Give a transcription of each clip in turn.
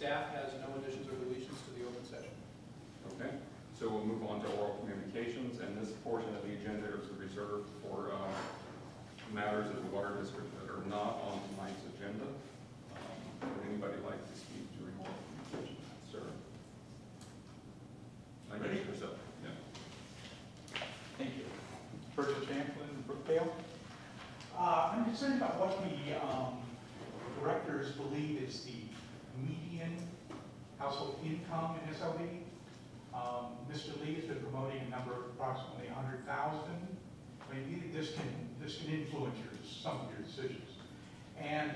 Staff has no additions or deletions to the open session. Okay, so we'll move on to oral communications, and this portion of the agenda is reserved for matters of the water district that are not on tonight's agenda. Would anybody like to speak during oral communications? Sir? I guess yourself. Yeah. Thank you. Virgil Champlin, Brookdale. I'm concerned about what the directors believe is the median household income in SLD. Mr. Lee has been promoting a number of approximately 100,000. I mean, this can influence some of your decisions. And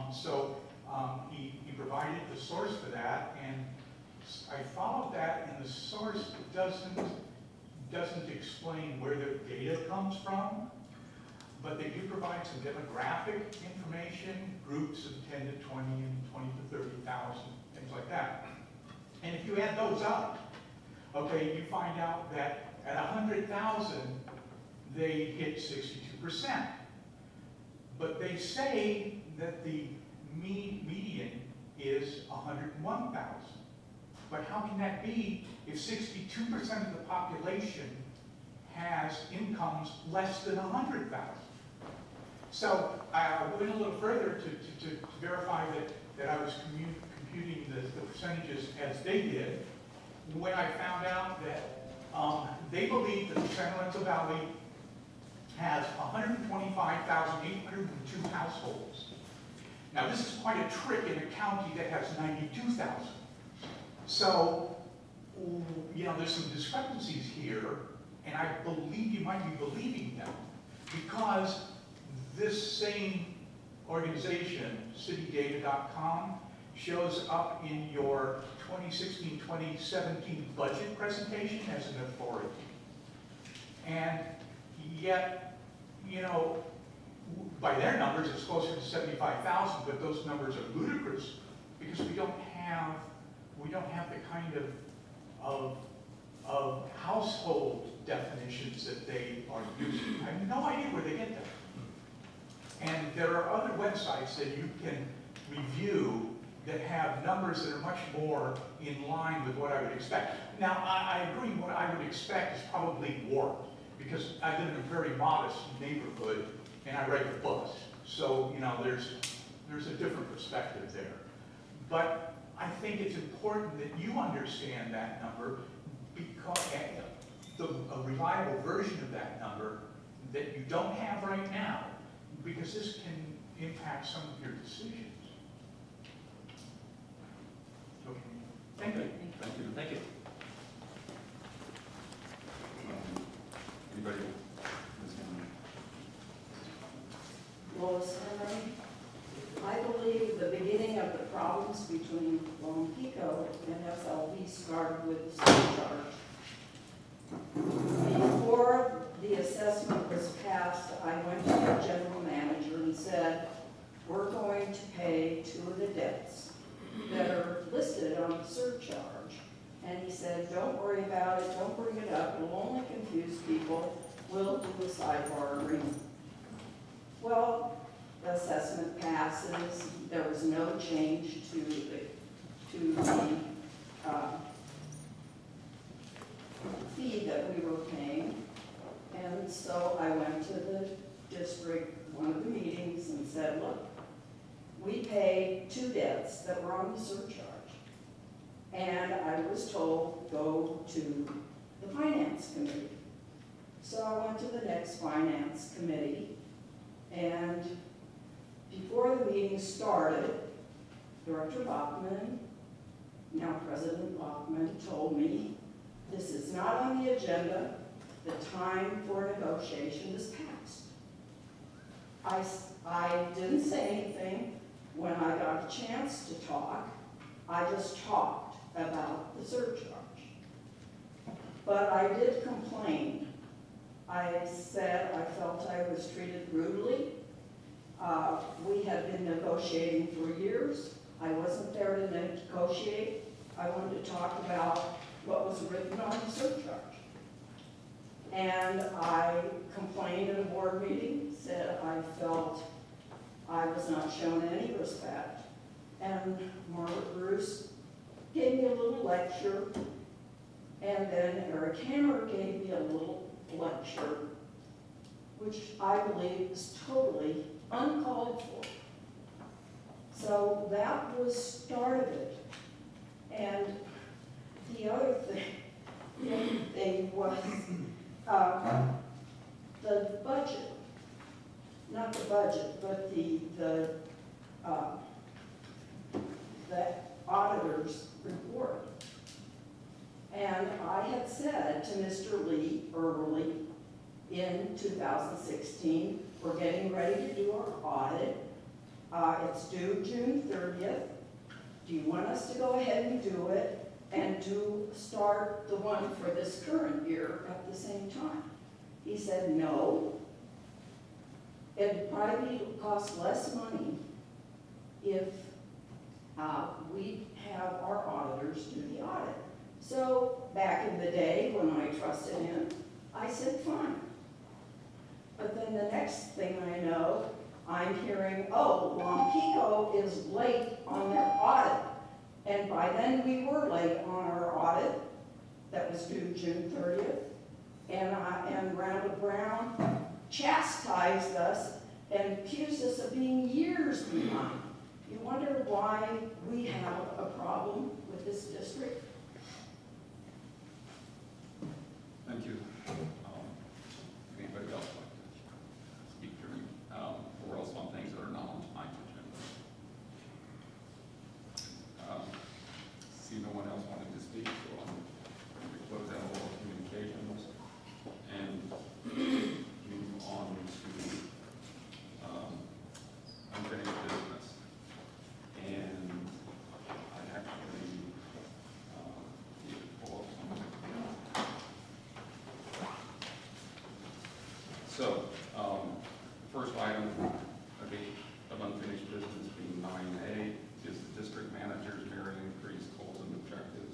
he provided the source for that, and I followed that, and the source doesn't explain where the data comes from, but they do provide some demographic information, groups of 10 to 20 and 20 to 30,000, things like that. And if you add those up, okay, you find out that at 100,000, they hit 62%. But they say that the median is 101,000. But how can that be if 62% of the population has incomes less than 100,000? So I went a little further to verify that I was computing the percentages as they did. When I found out that they believe that the San Lorenzo Valley has 125,802 households. Now this is quite a trick in a county that has 92,000. So, you know, there's some discrepancies here, and I believe you might be believing them, because this same organization, citydata.com, shows up in your 2016-2017 budget presentation as an authority. And yet, you know, by their numbers, it's closer to 75,000, but those numbers are ludicrous because we don't have the kind of household definitions that they are using. I have no idea where they get them. And there are other websites that you can review that have numbers that are much more in line with what I would expect. Now, I agree what I would expect is probably warped, because I live in a very modest neighborhood and I ride the bus. So, you know, there's a different perspective there. But I think it's important that you understand that number, because a reliable version of that number that you don't have right now, because this can impact some of your decisions. Okay. Thank you. Thank you. Thank you. Anybody? Lois Henry. I believe the beginning of the problems between Lone Pico and SLV started with the surcharge. Before the assessment was passed, I went to the general manager and said, we're going to pay 2 of the debts that are listed on the surcharge. And he said, don't worry about it, don't bring it up, it'll only confuse people, we'll do a sidebar agreement. Well, the assessment passes, there was no change to the fee that we were paying. And so I went to the district, one of the meetings, and said, look, we paid 2 debts that were on the surcharge. And I was told, go to the finance committee. So I went to the next finance committee, and before the meeting started, Director Bachman, now President Bachman, told me, this is not on the agenda, the time for negotiation is past. I didn't say anything. When I got a chance to talk, I just talked about the surcharge. But I did complain. I said I felt I was treated rudely. We had been negotiating for years. I wasn't there to negotiate. I wanted to talk about what was written on the surcharge. And I complained at a board meeting, said I felt I was not shown any respect. And Margaret Bruce gave me a little lecture, and then Eric Hammer gave me a little lecture, which I believe is totally uncalled for. So that was start of it. And the other thing was the budget. Not the budget, but the auditor's report. And I had said to Mr. Lee early in 2016, we're getting ready to do our audit. It's due June 30th. Do you want us to go ahead and do it and to start the one for this current year at the same time? He said no. It'd probably cost less money if we have our auditors do the audit. So back in the day when I trusted him, I said fine. But then the next thing I know, I'm hearing, oh, Lompico is late on their audit. And by then we were late on our audit that was due June 30th. And Randall Brown chastised us and accused us of being years behind. You wonder why we have a problem with this district? Thank you. Anybody else like to speak during, or else on things that are not on tonight's agenda? See no one else wanted to speak, so I'm going to close out all communications and move on to unfinished business. And I actually need to pull up something. So, first item of unfinished business being 9A is the district manager's merit increase goals and objectives.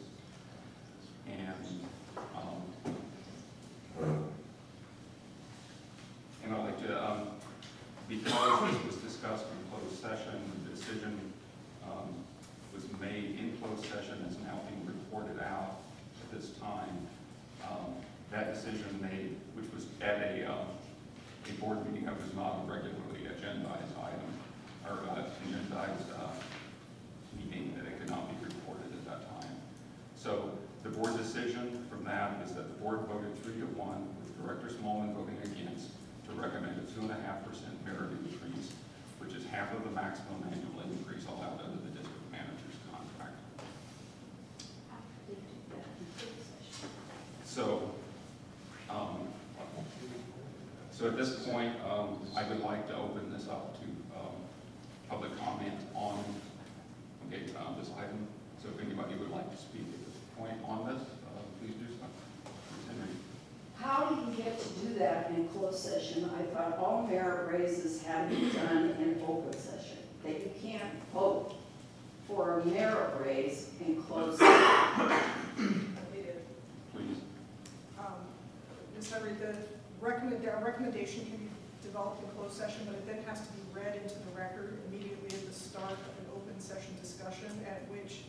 And I'd like to, because this was discussed in closed session, the decision was made in closed session, is now being reported out at this time. That decision made, which was at a board meeting that was not a regularly agendized item, or agendized meeting, that it could not be reported at that time. So the board decision from that is that the board voted 3-1, with Director Smallman voting against, to recommend a 2.5% merit increase, which is half of the maximum annual increase allowed under the district manager's contract. So at this point, I would like to open this up to public comment on this item. So if anybody would like to speak at this point on this, please do so. Ms. Henry. How do you get to do that in closed session? I thought all merit raises had to be done in open session, that you can't vote for a merit raise in closed session. We did. Please. Ms. Henry, the recommendation can be developed in closed session, but it then has to be read into the record immediately at the start of an open session discussion, at which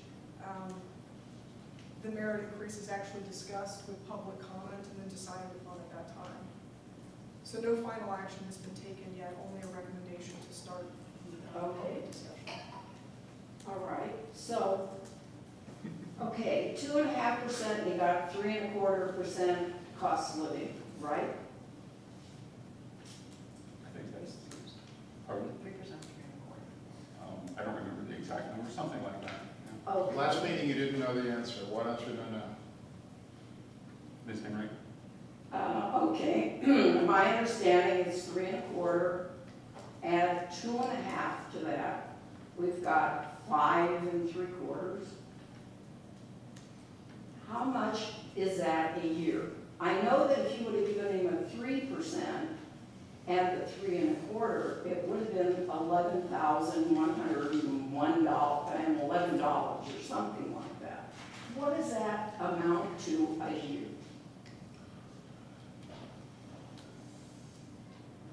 the merit increase is actually discussed with public comment and then decided upon at that time. So no final action has been taken yet, only a recommendation to start the Okay. discussion. All right, so, okay, 2.5%, you got 3.25% cost of living, right? I think that's, pardon? 3%, 3.25%. I don't remember the exact number, something like that. Yeah. Oh, Last meeting, you didn't know the answer. Why don't you know now? Ms. Henry? okay, my understanding is 3.25, add 2.5 to that, we've got 5.75. How much is that a year? I know that if you would have given him a 3% and the 3.25, it would have been $11,101 or something like that. What does that amount to a year?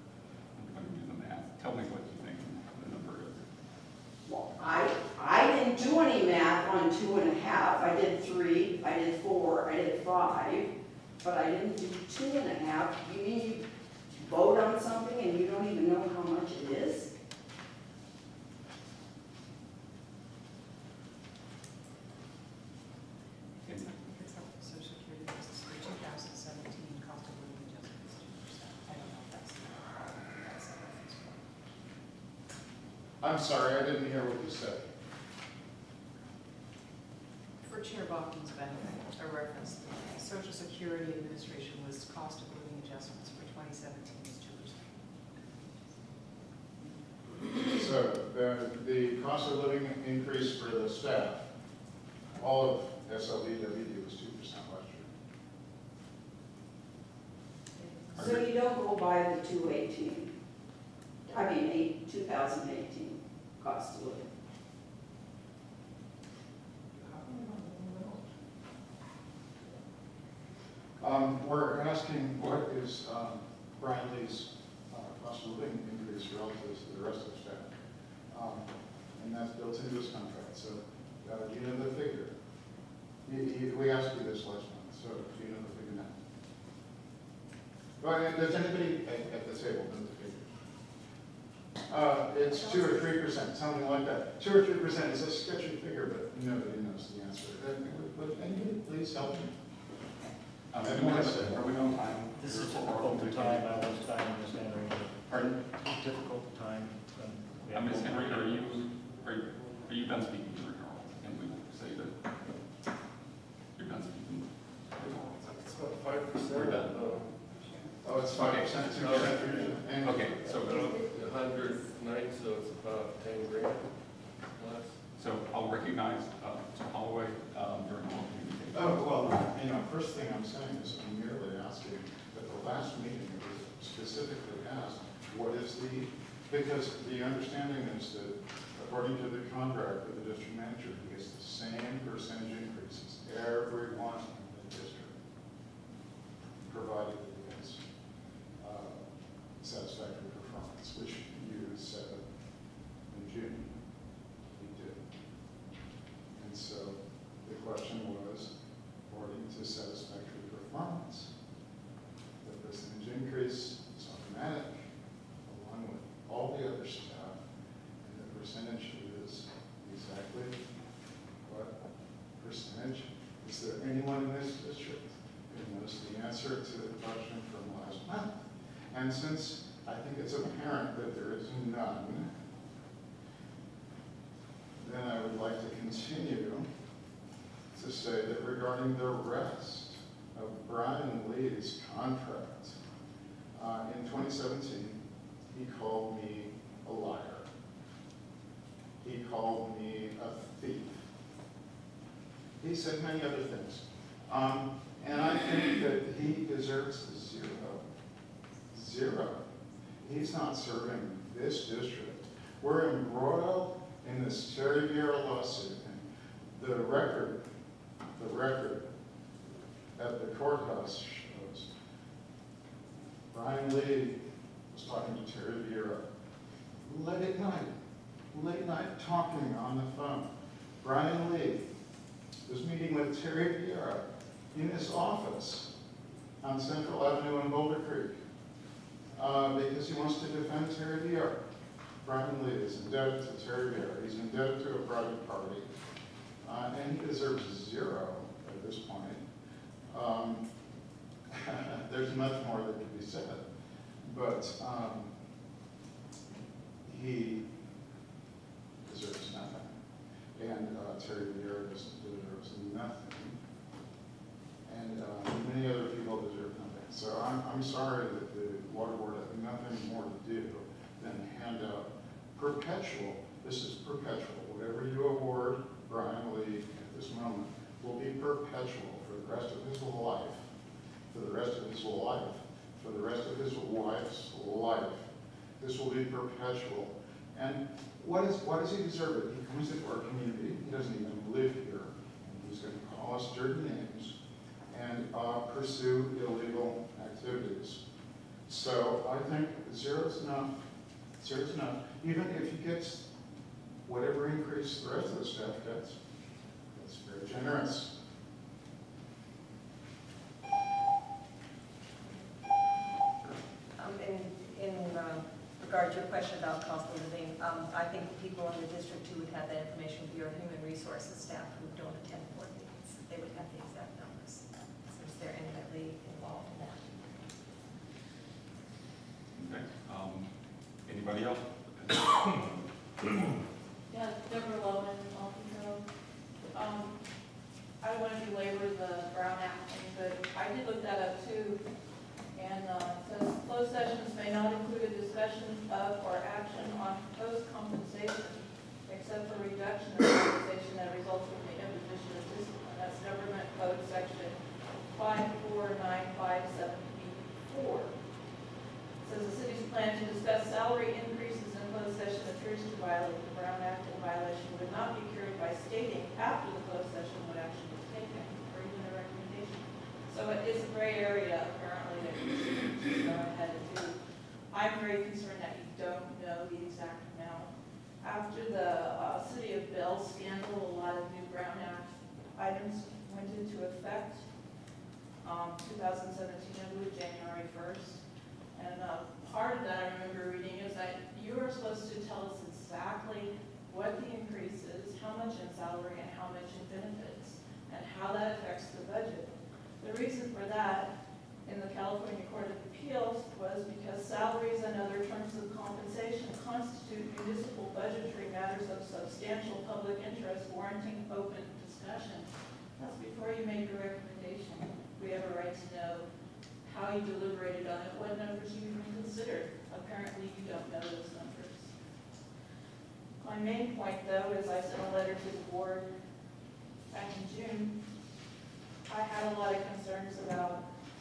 I'm going to do the math. Tell me what you think the number is. Well, I didn't didn't do any math on 2.5. I did 3, I did 4, I did 5, but I didn't do 2.5. You mean you vote on something and you don't even know how much it is? And It's helpful, Social Security, this is for 2017 cost of living adjustments, 2%. I don't know if that's a reference point. I'm sorry, I didn't hear what you said. For Chair Bachman's benefit, a reference, the Social Security Administration was cost of living adjustments for 2017 is 2%. So the cost of living increase for the staff, all of SLDWD was 2% last year. So you don't go by the 2018 cost of living. We're asking what is Brian Lee's cost of living increase relative to the rest of the staff. And that's built into his contract, so do you know the figure? We asked you this last month, so do you know the figure now? Well, does anybody at the table know the figure? It's 2 or 3%, something like that. 2 or 3% is a sketchy figure, but nobody knows the answer. Would anybody please help me? Are we on time? This is difficult to time, I was time, Ms. Henry. Pardon? Difficult to time. Ms. Henry, are you done speaking to Carl? And we will say that you're done speaking. It's about 5%. We're done. Oh, it's 5%, 2%. And Okay, so, 100 nights, so it's about 10 grand less. so I'll recognize Mr. Holloway during all communication. oh, well, first thing I'm saying is I'm merely asking that the last meeting it was specifically asked, what is because the understanding is that according to the contract with the district manager, he gets the same percentage increases everyone in the district, provided that he has satisfactory performance, which you said in June he did. And so the question was, according to satisfactory performance, the percentage increase is automatic along with all the other staff, and the percentage is exactly what percentage. Is there anyone in this district who knows the answer to the question from last month? And since I think it's apparent that there is none, then I would like to continue to say that regarding the rest of Brian Lee's contract, in 2017, he called me a liar. He called me a thief. He said many other things. And I think that he deserves 0. 0. He's not serving this district. We're embroiled in this Terry Vieira lawsuit. And the record at the courthouse shows Brian Lee was talking to Terry Vieira late night talking on the phone. Brian Lee was meeting with Terry Vieira in his office on Central Avenue in Boulder Creek because he wants to defend Terry Vieira. Brian Lee is indebted to Terry Vieira. He's indebted to a private party, and he deserves 0 at this point. There's much more that could be said, but he deserves nothing, and Terry Vieira deserves nothing, and many other people deserve nothing. So I'm sorry that the water board had nothing more to do than hand out perpetual. This is perpetual. Whatever you award Brian Lee at this moment will be perpetual for the rest of his life, for the rest of his life, for the rest of his wife's life. This will be perpetual. And what does he deserve? It? He comes into our community. He doesn't even live here. And he's going to call us dirty names and pursue illegal activities. So I think 0 is enough. 0 is enough. Even if he gets whatever increase the rest of the staff gets. That's very generous. In regard to your question about cost of living, I think the people in the district who would have that information would be our human resources staff who don't attend board meetings. They would have the exact numbers, since they're intimately involved in that. Okay, anybody else? Yeah, Deborah Lowen, Alton. I don't want to belabor the Brown Act thing, but I did look that up too. And it says closed sessions may not include a discussion of or action on proposed compensation except for reduction of compensation that results from the imposition of discipline. That's Government Code Section 54957B4. It says the city's plan to discuss salary increases in closed session appears to violate the Brown Act, and violation would not be cured by stating after the closed session what action was taken or even a recommendation. So it is a gray area apparently that you should go ahead and do. I'm very concerned that you don't know the exact amount. After the City of Bell scandal, a lot of new Brown Act items went into effect. 2017, I believe January 1st. And part of that I remember reading is that you are supposed to tell us exactly what the increase is, how much in salary and how much in benefits, and how that affects the budget. The reason for that in the California Court of Appeals was because salaries and other terms of compensation constitute municipal budgetary matters of substantial public interest warranting open discussion. That's before you make a recommendation. We have a right to know how you deliberated on it, what numbers you even considered. Apparently you don't know those numbers. My main point though is I sent a letter to the board back in June. I had a lot of concerns about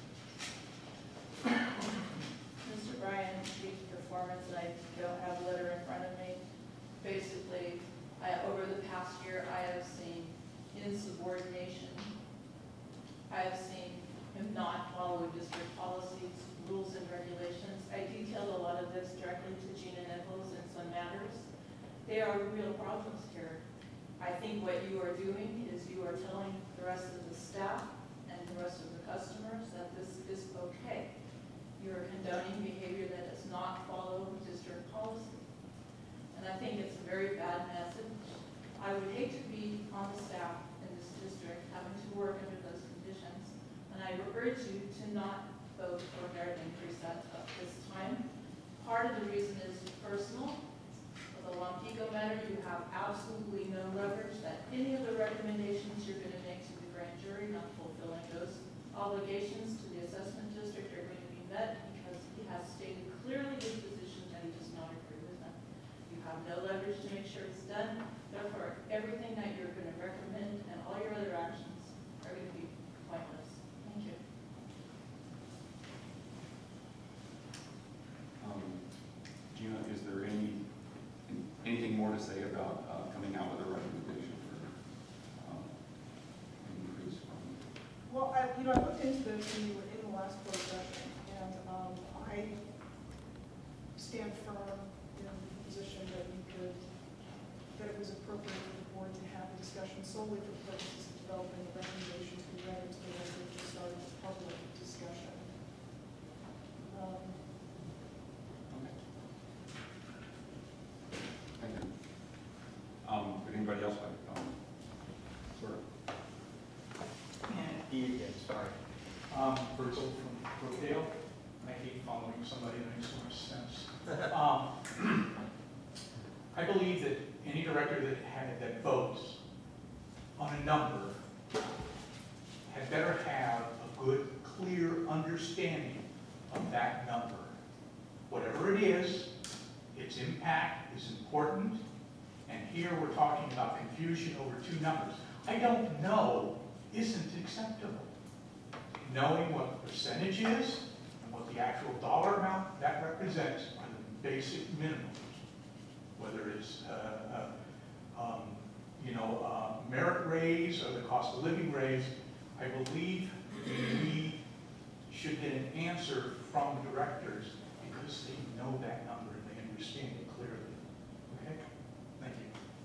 Mr. Brian Sheets' performance, and I don't have a letter in front of me. Basically, over the past year, I have seen insubordination. I have seen him not follow district policies, rules, and regulations. I detailed a lot of this directly to Gina Nichols in some matters. There are real problems here. I think what you are doing is you are telling the rest of the staff and the rest of the customers that this is okay. You are condoning behavior that does not follow district policy. And I think it's a very bad message. I would hate to be on the staff in this district having to work under those conditions. And I urge you to not vote for a merit increase at this time. Part of the reason is personal. The Lompico matter, you have absolutely no leverage that any of the recommendations you're going to make to the grand jury, not fulfilling those obligations to the assessment district, are going to be met because he has stated clearly his position that he does not agree with them. You have no leverage to make sure it's done. Therefore, everything that you're going to recommend and all your other actions are going to be pointless. Thank you. Gina, is there anything more to say about coming out with a recommendation for increase from? Well, I looked into this when you were in the last closed session, and I stand firm in the position that that it was appropriate for the board to have a discussion solely for purposes of developing a recommendation to be read into the record to start a public discussion. Okay. Thank you. Would anybody else like to comment? Sir. He again, sorry. Bertel from Brookdale. I hate following somebody that makes so much sense. I believe that any director that votes on a number had better have a good, clear understanding of that number. Whatever it is, its impact is important, and here we're talking about confusion over two numbers. I don't know isn't acceptable. Knowing what the percentage is and what the actual dollar amount that represents are the basic minimums. Whether it's merit raise or the cost of living raise, I believe we should get an answer from directors because they know that number and they understand it clearly. Okay? Thank you.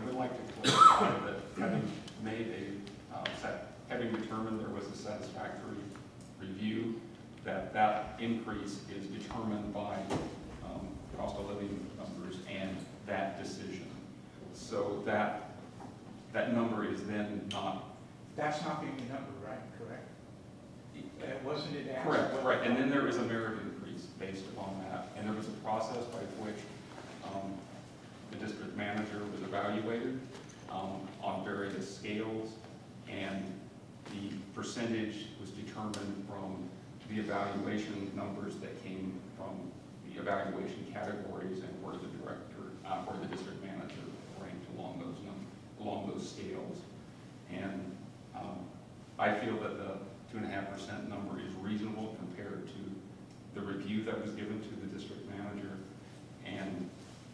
would like to clarify that having made having determined there was a satisfactory review, that increase is determined by cost of living numbers and that decision. So that number is then not. That's not the only number, right? Correct? Wasn't it asked? Correct, right. And then there is a merit increase based upon that. And there was a process by which the district manager was evaluated on various scales, and the percentage was determined from the evaluation numbers that came from the evaluation categories and where the director, where the district manager ranked along those scales. And I feel that the 2.5% number is reasonable compared to the review that was given to the district manager, and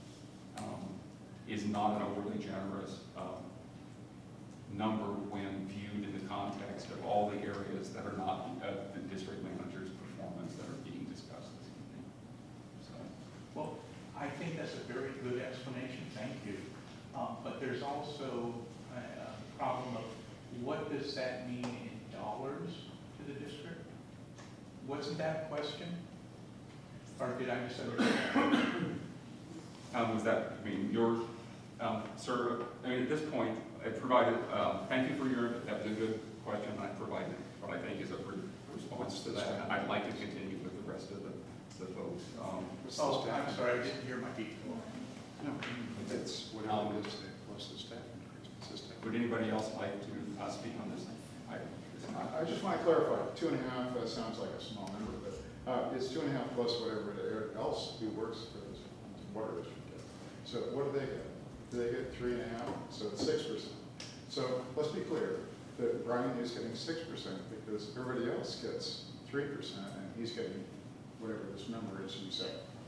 is not an overly generous number when viewed in the context of all the areas that are not the district manager's performance that are being discussed this evening. So, Well, I think that's a very good explanation, thank you. But there's also a problem of what does that mean in dollars to the district? Wasn't that a question? Or did I misunderstand? was that, I mean, your, sir, I mean, at this point, I provided, thank you for that was a good question. I provided what I think is a good response to that. I'd like to continue with the rest of the folks. Oh, I'm sorry, I didn't hear my beat. No, it's whatever it is, plus the staff increase. Would anybody else like to speak on this? I just want to clarify, 2.5, that sounds like a small number, but it's 2.5 plus whatever else who works for this water district gets. So what do they get? Do they get 3.5? So it's 6%. So let's be clear that Brian is getting 6% because everybody else gets 3% and he's getting whatever this number is you said.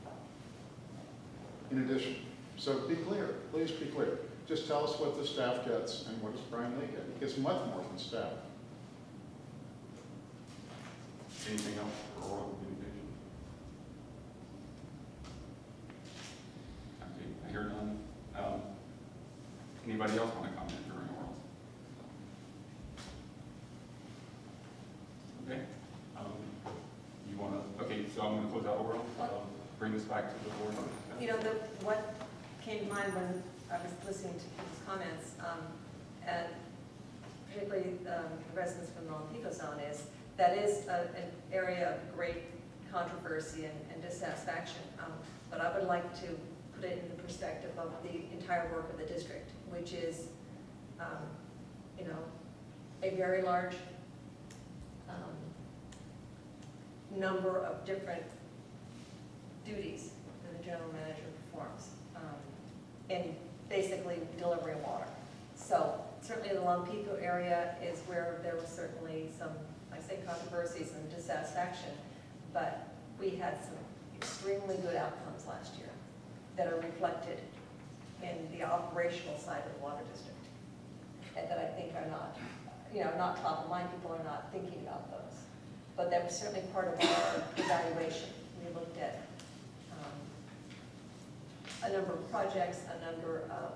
In addition, so be clear, please be clear. Just tell us what the staff gets and what does Brian Lee get. He gets much more than staff. Anything else for oral communication? Okay, I hear none. Anybody else want to comment during oral? Okay. You want to? Okay, so I'm going to close out oral. Bring this back to the board. You know, what came to mind when I was listening to people's comments, and particularly the residents from the Lompico zone, is that is an area of great controversy and dissatisfaction. But I would like to put it in the perspective of the entire work of the district, which is, you know, a very large number of different duties that the general manager performs in basically delivering water. So certainly the Lompico area is where there was certainly some, I say, controversies and dissatisfaction, but we had some extremely good outcomes last year that are reflected in the operational side of the water district, and that I think are not, you know, not top of mind. People are not thinking about those, but that was certainly part of our evaluation. We looked at a number of projects, a number of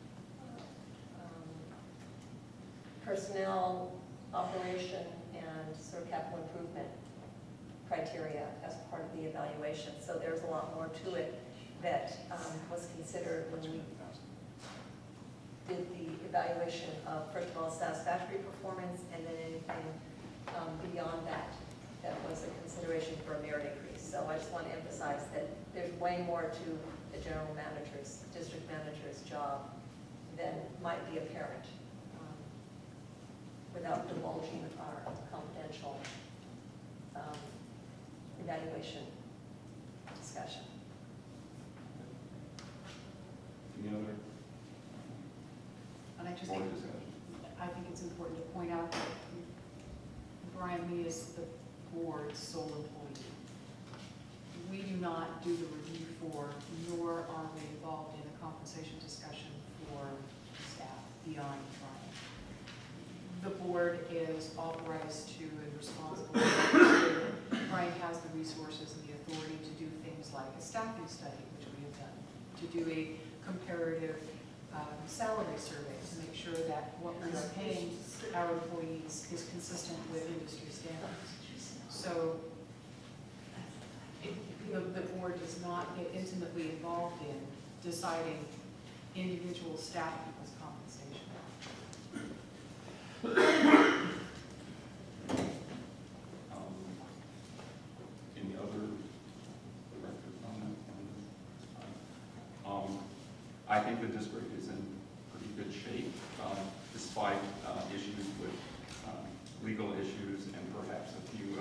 personnel, operation, and sort of capital improvement criteria as part of the evaluation. So there's a lot more to it that was considered when we did the evaluation of, first of all, satisfactory performance, and then anything beyond that that was a consideration for a merit increase. So I just want to emphasize that there's way more to the general manager's, district manager's job than might be apparent without divulging our confidential evaluation discussion. Any other And I just board think, discussion? I think it's important to point out that Brian Lee is the board's sole employee. We do not do the review for, nor are we involved in a compensation discussion for staff beyond Brian. The board is authorized to and responsible for, Brian has the resources and the authority to do things like a staffing study, which we have done, to do a comparative salary survey to make sure that what we are paying our employees is consistent with industry standards. So the board does not get intimately involved in deciding individual staff people's compensation. Any other director comment on this? I think the district is in pretty good shape, despite issues with legal issues and perhaps a few,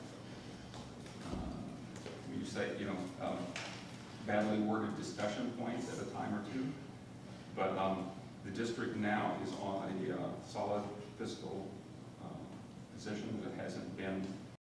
you say, badly worded discussion points at a time or two. But the district now is on a solid fiscal position that hasn't been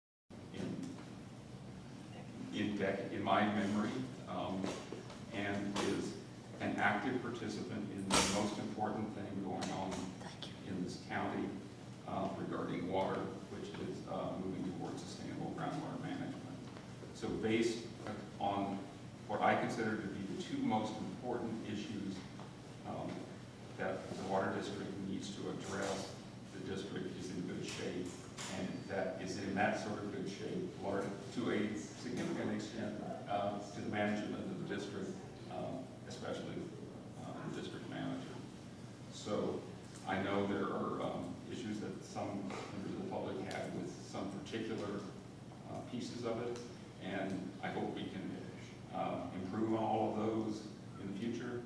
in my memory, and is an active participant in the most important thing going on in this county regarding water, which is moving towards sustainable groundwater management. So based on what I consider to be the two most important issues that the water district needs to address, the district is in good shape, and that is in that sort of good shape, to a significant extent, to the management of the district, especially the district manager. So I know there are issues that some members of the public have with some particular pieces of it, and I hope we can improve on all of those in the future.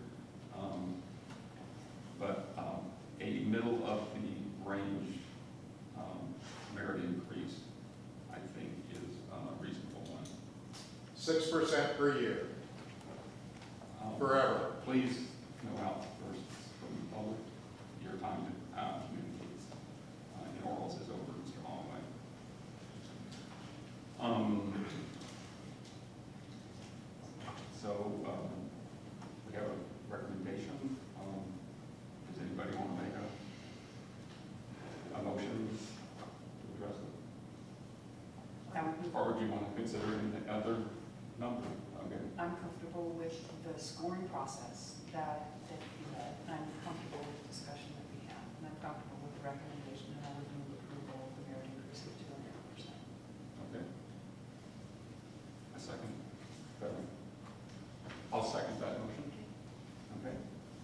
But a middle of the range merit increase, I think, is a reasonable one. 6% per year, forever. Please go out first from the public. Your time to communicate in orals is over, Mr. Holloway. So we have a recommendation. Does anybody want to make a motion to address it? Or do you want to consider any other number? Okay. I'm comfortable with the scoring process that you had. I'm comfortable with the discussion that we had. And I'm comfortable with the recommendation, and I would move approval of the merit increase of 2.5%. Okay. A second. Better. I'll second that motion. Okay.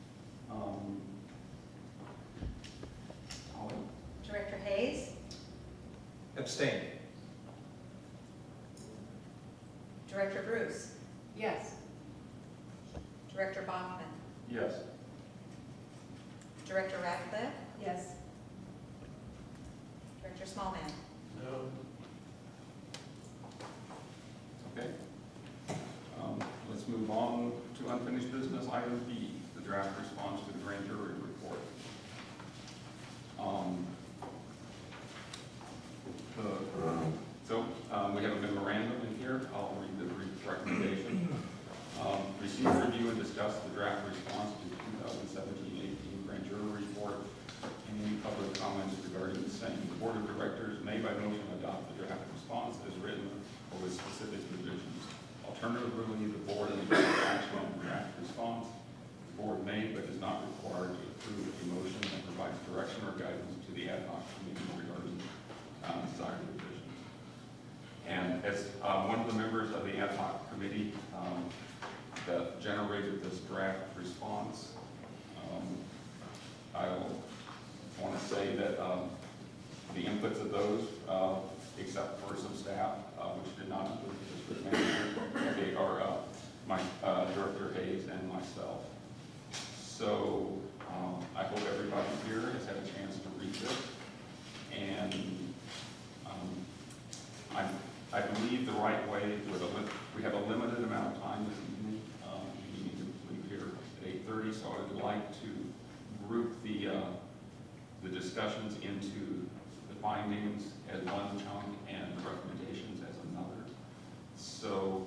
Holly? Director Hayes, Abstain. Director Bruce, Yes. Director Bachman, Yes. Director Ratcliffe? Yes. Director Smallman? No. Okay. Let's move on to unfinished business. Item B, the draft response to the grand jury report. We have a memorandum in here. I'll read the brief recommendation. Receive, review, and discuss the draft response to the 2017-18 grand jury report and any public comments regarding the same. The Board of Directors may by motion adopt the draft response as written or with specific revisions. Alternatively, the board may take action on the draft response. The board may but is not required to approve a motion that provides direction or guidance to the ad hoc committee regarding desired revisions. And as one of the members of the ad hoc committee that generated this draft response, I want to say that the inputs of those, except for some staff, which did not include the district manager, they are my Director Hayes and myself. So I hope everybody here has had a chance to read this, and I believe the right way, we have a limited amount of time this evening. We need to leave here at 8:30, so I would like to group the discussions into the findings as one chunk and the recommendations as another. So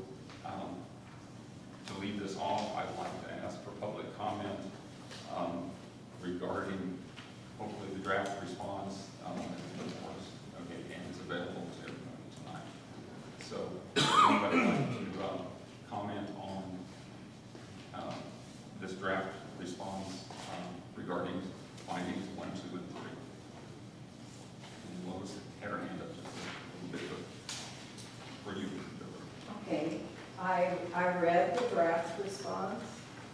to lead this off, I'd like to ask for public comment regarding hopefully the draft response, okay, and it's available to everybody tonight. So if anybody would like to comment on this draft responds regarding findings 1, 2, and 3. And Lois had her hand up just a little bit for you. Okay, I read the draft response,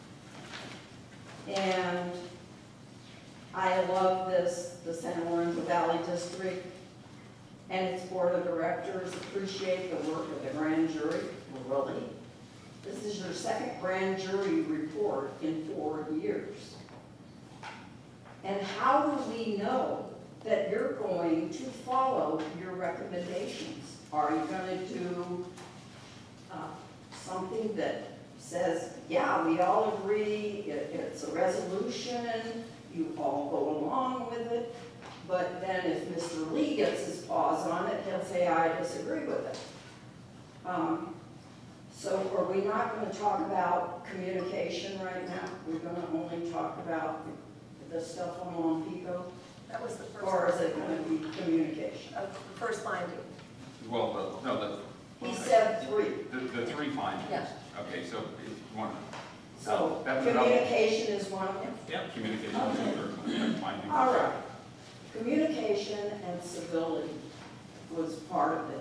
and I love this, the San Lorenzo Valley District and its board of directors appreciate the work of the grand jury. Well, really, this is your second grand jury report in 4 years. And how do we know that you're going to follow your recommendations? Are you going to do something that says, yeah, we all agree, it's a resolution, you all go along with it, but then if Mr. Lee gets his paws on it, he'll say, I disagree with it. So are we not going to talk about communication right now? We're going to only talk about the stuff on Long Pico? That was the first. Or is it going to be communication? The first finding. Well, no, He said 3. the 3 findings. Yeah. Okay, so if you want, So that- communication is one of them? yeah, communication is the 3rd finding. All right. Communication and civility was part of it.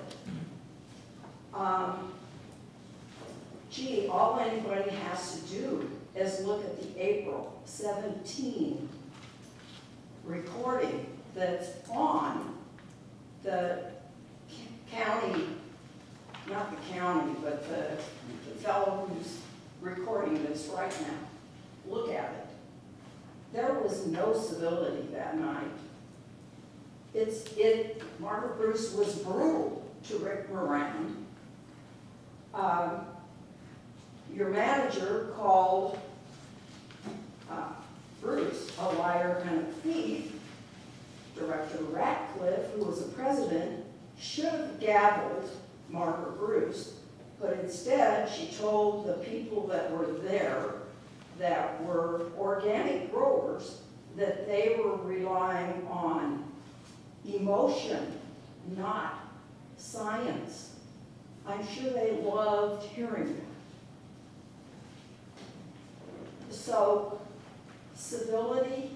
Gee, all anybody has to do is look at the April 17 recording that's on the county, not the county, but the fellow who's recording this right now. Look at it. There was no civility that night. Margaret Bruce was brutal to Rick Moran. Your manager called Bruce a liar and a thief. Director Ratcliffe, who was the president, should have gavelled Margaret Bruce, but instead she told the people that were there that were organic growers that they were relying on emotion, not science. I'm sure they loved hearing that. So, civility,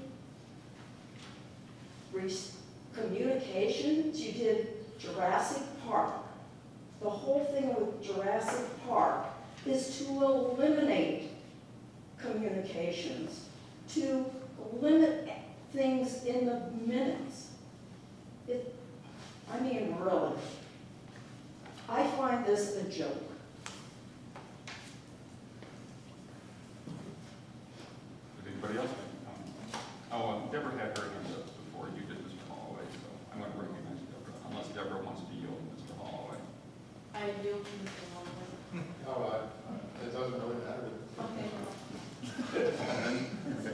communications, you did Jurassic Park. The whole thing with Jurassic Park is to eliminate communications, to limit things in the minutes. I mean, really. I find this a joke. Does anybody else have any comments? Deborah had her hand up before you did, Mr. Holloway, so I'm going to recognize Deborah, unless Deborah wants to yield to Mr. Holloway. I yield to Mr. Holloway. No, it doesn't really matter. Okay.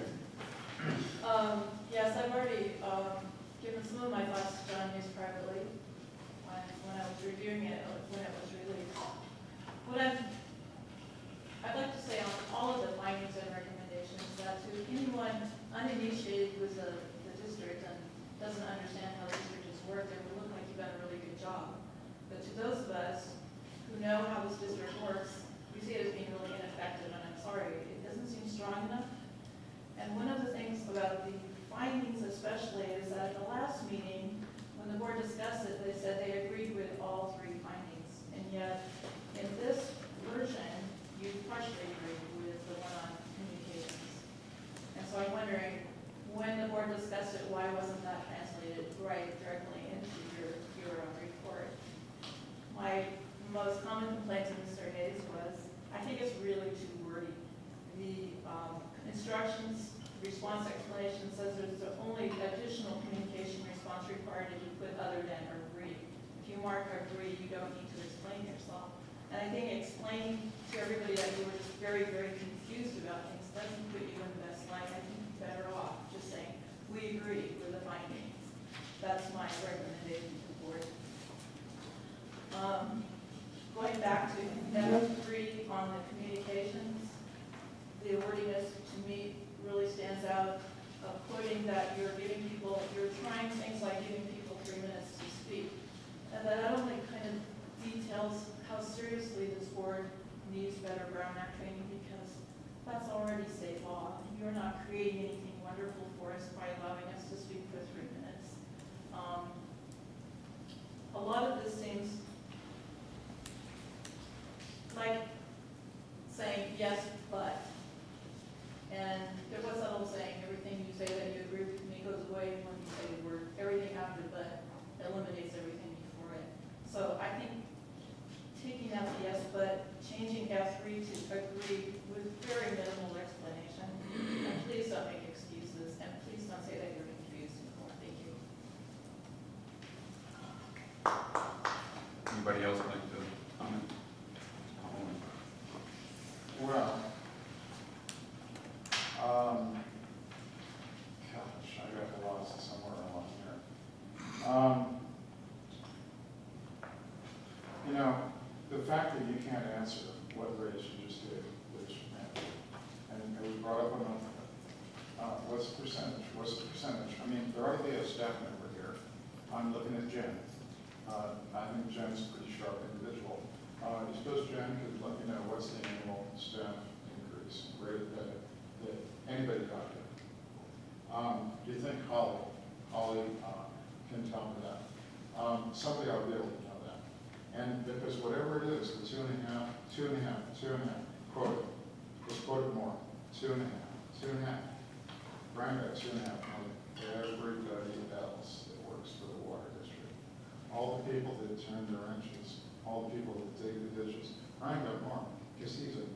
Yes, I've already given some of my thoughts to John Hughes privately when I was reviewing it, when it was released. What I'd like to say on all of the findings and recommendations that to anyone uninitiated with the district and doesn't understand how the district is worked, it would look like you've done a really good job. But to those of us who know how this district works, we see it as being really ineffective, and I'm sorry, it doesn't seem strong enough. And one of the things about the findings especially is that at the last meeting, when the board discussed it, they said they agreed with all 3 findings. And yet, in this version, you partially agreed with the one on communications. And so I'm wondering, when the board discussed it, why wasn't that translated right directly into your report? My most common complaint to Mr. Hayes was, I think it's really too wordy. The instructions, response explanation says there's only additional communication response required if you put other than or agree. If you mark agree, you don't need to explain yourself. And I think explaining to everybody that you were just very, very confused about things doesn't put you in the best light. I think you're better off just saying, we agree with the findings. That's my recommendation to the board. Going back to F3 on the communications, the wordiness to me really stands out of quoting that you're trying things like giving people 3 minutes to speak. And that only kind of details how seriously this board needs better Brown Act training, because that's already state law. not creating anything wonderful for us by allowing us to speak for 3 minutes. A lot of this seems like saying yes, but. And there was that old saying, everything you say that you agree with me goes away when you say the word. Everything after but eliminates everything before it. So I think taking out the yes, but changing F3 to agree with very minimal explanation. And please don't make excuses, and please don't say that you're confused anymore. Thank you. Anybody else like to comment? Well, gosh, I got lost somewhere along here. You know, the fact that you can't answer what raise you just did, which, and we brought up another, what's the percentage? What's the percentage? I mean, there ought to be a staff member here. I'm looking at Jen. I think Jen's a pretty sharp individual. I suppose Jen could let me know what's the annual staff increase rate that anybody got here. Do you think Holly can tell me that? Somebody ought to be able to know that. And because whatever it is, the 2.5, quoted, was quoted more, 2.5. Brian got 2.5 million. Everybody else that works for the water district, all the people that turn the wrenches, all the people that dig the ditches, Brian got more because he's a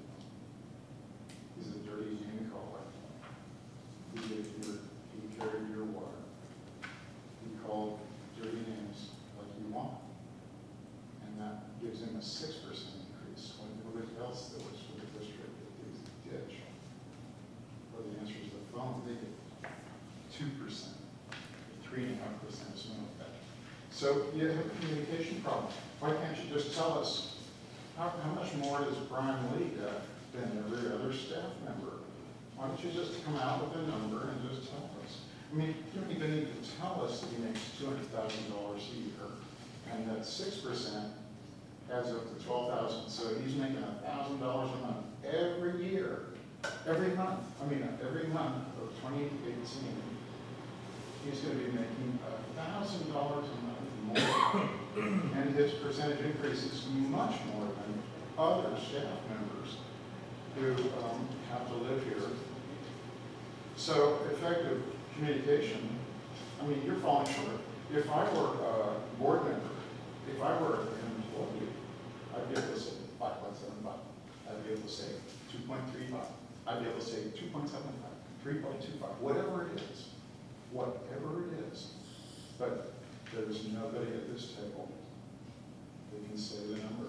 dirty name caller. He carried your water. He called dirty names like you want. And that gives him a 6% increase when everybody else that works for the district that digs the ditch, or the answer is the phone, they get 2%, 3.5% is no effect. So you have a communication problem. Why can't you just tell us how much more does Brian Lee get than every other staff member? Why don't you just come out with a number and just tell us? I mean, you don't even need to tell us that he makes $200,000 a year, and that 6% adds up to $12,000. So he's making $1,000 a month every year, every month. I mean, every month of 2018, he's going to be making $1,000 a month more, and his percentage increase is much more than other staff members who have to live here. So effective communication, I mean, you're falling short. If I were a board member, if I were an employee, I'd be able to say 5.75. I'd be able to say 2.35. I'd be able to say 2.75, 3.25, whatever it is. Whatever it is. But there's nobody at this table that can say the number.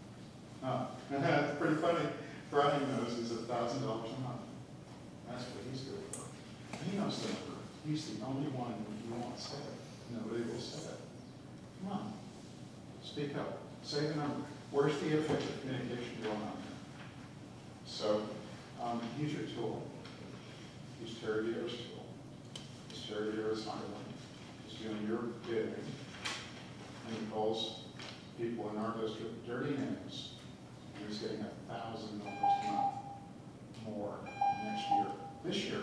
That's pretty funny. Brian knows is $1,000 a month. That's what he's good for. He knows the number. He's the only one who won't say it. Nobody will say it. Come on. Speak up. Say the number. Where's the effective communication going on there? So, use your tool. Use Terry Vieira's tool. Use Terry Vieira's highlight. He's doing your bidding. And he calls people in our district dirty names. And he's getting $1,000 a month more next year. This year.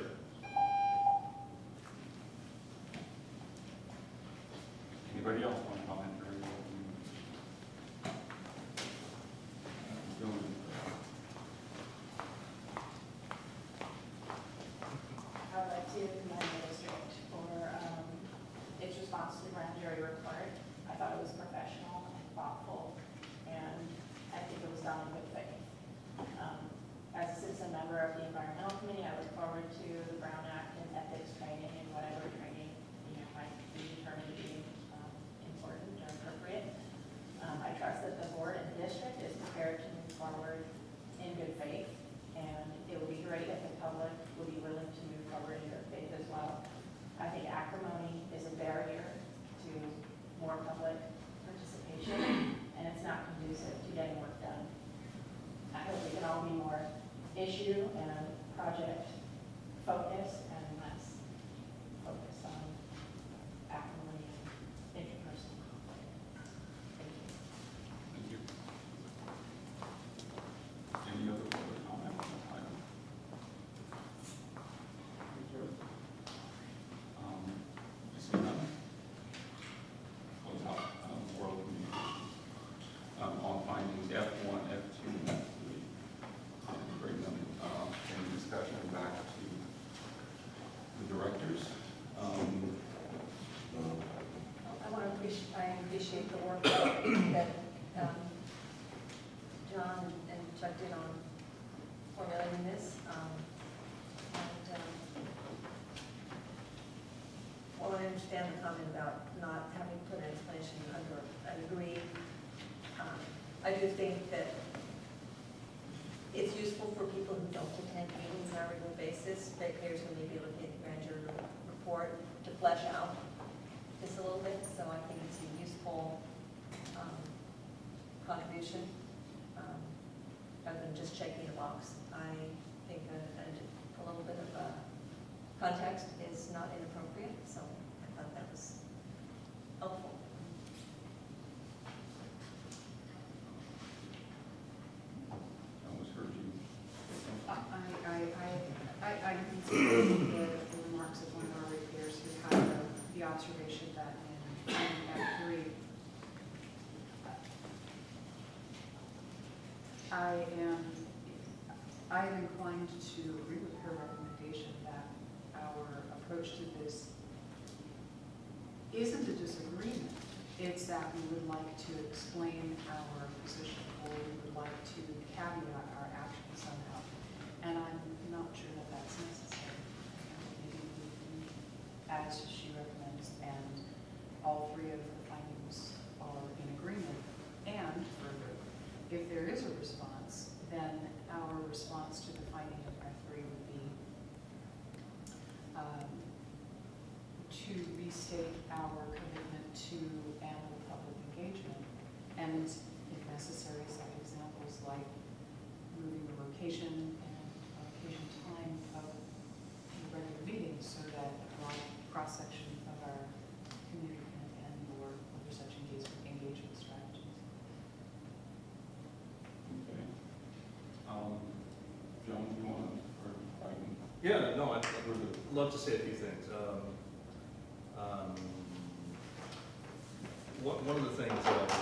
Anybody else want to comment? I'd like to commend the district for its response to the grand jury report. I thought it was professional and thoughtful, and I think it was done in good faith. As a citizen member of the environmental committee, I look forward to the Brown Act and ethics training and whatever training might be determined to be important or appropriate. I trust that the board and the district is prepared to move forward in good faith, and it would be great if the public would be willing to move forward in good faith as well. I think acrimony is a barrier to more public participation, and it's not conducive to getting work done. I hope we can all be more issue and project focused and less focused on acrimony and interpersonal conflict. Thank you. Thank you. Any other public comment on this item? understand the comment about not having put an explanation under an agreed. I do think that it's useful for people who don't attend meetings on a regular basis, taxpayers who may be looking at the grand jury report, to flesh out this a little bit. So I think it's a useful contribution, rather than just checking a box. I think a little bit of context is not inappropriate, so I thought that was helpful. I almost heard you. I consider the remarks of one of our ratepayers who had the observation that in Act 3, I am inclined to agree with her recommendation that our approach to this isn't a disagreement. It's that we would like to explain our position, or we would like to caveat our action somehow. And I'm not sure that that's necessary. Maybe we can, as she recommends, and all three of the findings are in agreement. And further, if there is a response, then our response to the finding of F3 would be to restate our commitment to ample public engagement, and if necessary, cite examples like moving the location and location time of regular meetings so that a broad cross-section of our community can attend or other such engagement strategies. Okay. John, do you want to, or I can? Yeah, no, I'd love to say a few things. One of the things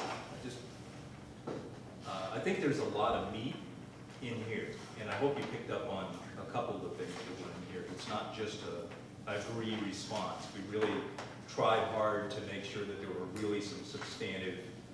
I think there's a lot of meat in here, and I hope you picked up on a couple of the things that were in here. It's not just a agree response. We really tried hard to make sure that there were really some substantive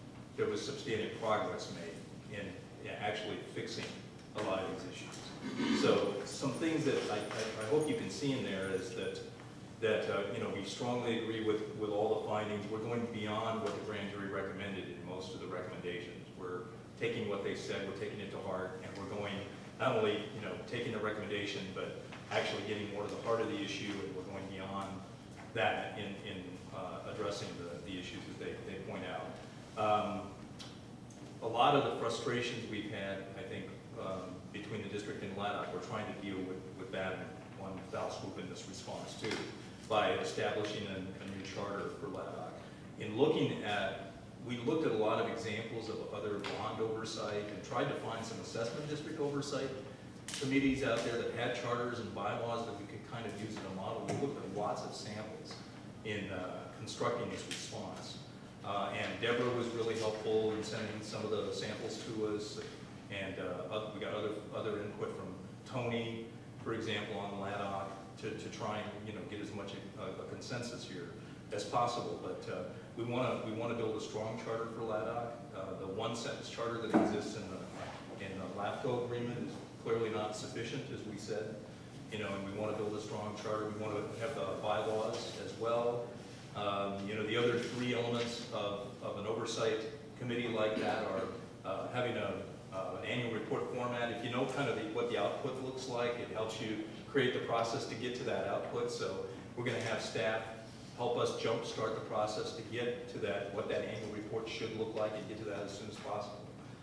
progress made in actually fixing a lot of these issues. So some things that I hope you can see in there is that you know, we strongly agree with all the findings. We're going beyond what the grand jury recommended in most of the recommendations. We're taking what they said, we're taking it to heart, and we're going not only, you know, taking the recommendation, but actually getting more to the heart of the issue, and we're going beyond that in addressing the issues that they point out. A lot of the frustrations we've had, I think, between the district and LADOC, we're trying to deal with that in one foul swoop in this response too, by establishing a new charter for LADOC. In looking at, we looked at a lot of examples of other bond oversight and tried to find some assessment district oversight committees out there that had charters and bylaws that we could kind of use as a model. We looked at lots of samples in constructing this response. And Deborah was really helpful in sending some of the samples to us, and we got other input from Tony, for example, on LADOC to try and, you know, get as much a consensus here as possible. But we want to build a strong charter for LADOC. The one-sentence charter that exists in the LAFCO agreement is clearly not sufficient, as we said. You know, and we want to build a strong charter. We want to have the bylaws as well. You know, the other three elements of an oversight committee like that are having an annual report format. If you know kind of what the output looks like, it helps you create the process to get to that output. So we're going to have staff help us jumpstart the process to get to that, what that annual report should look like, and get to that as soon as possible.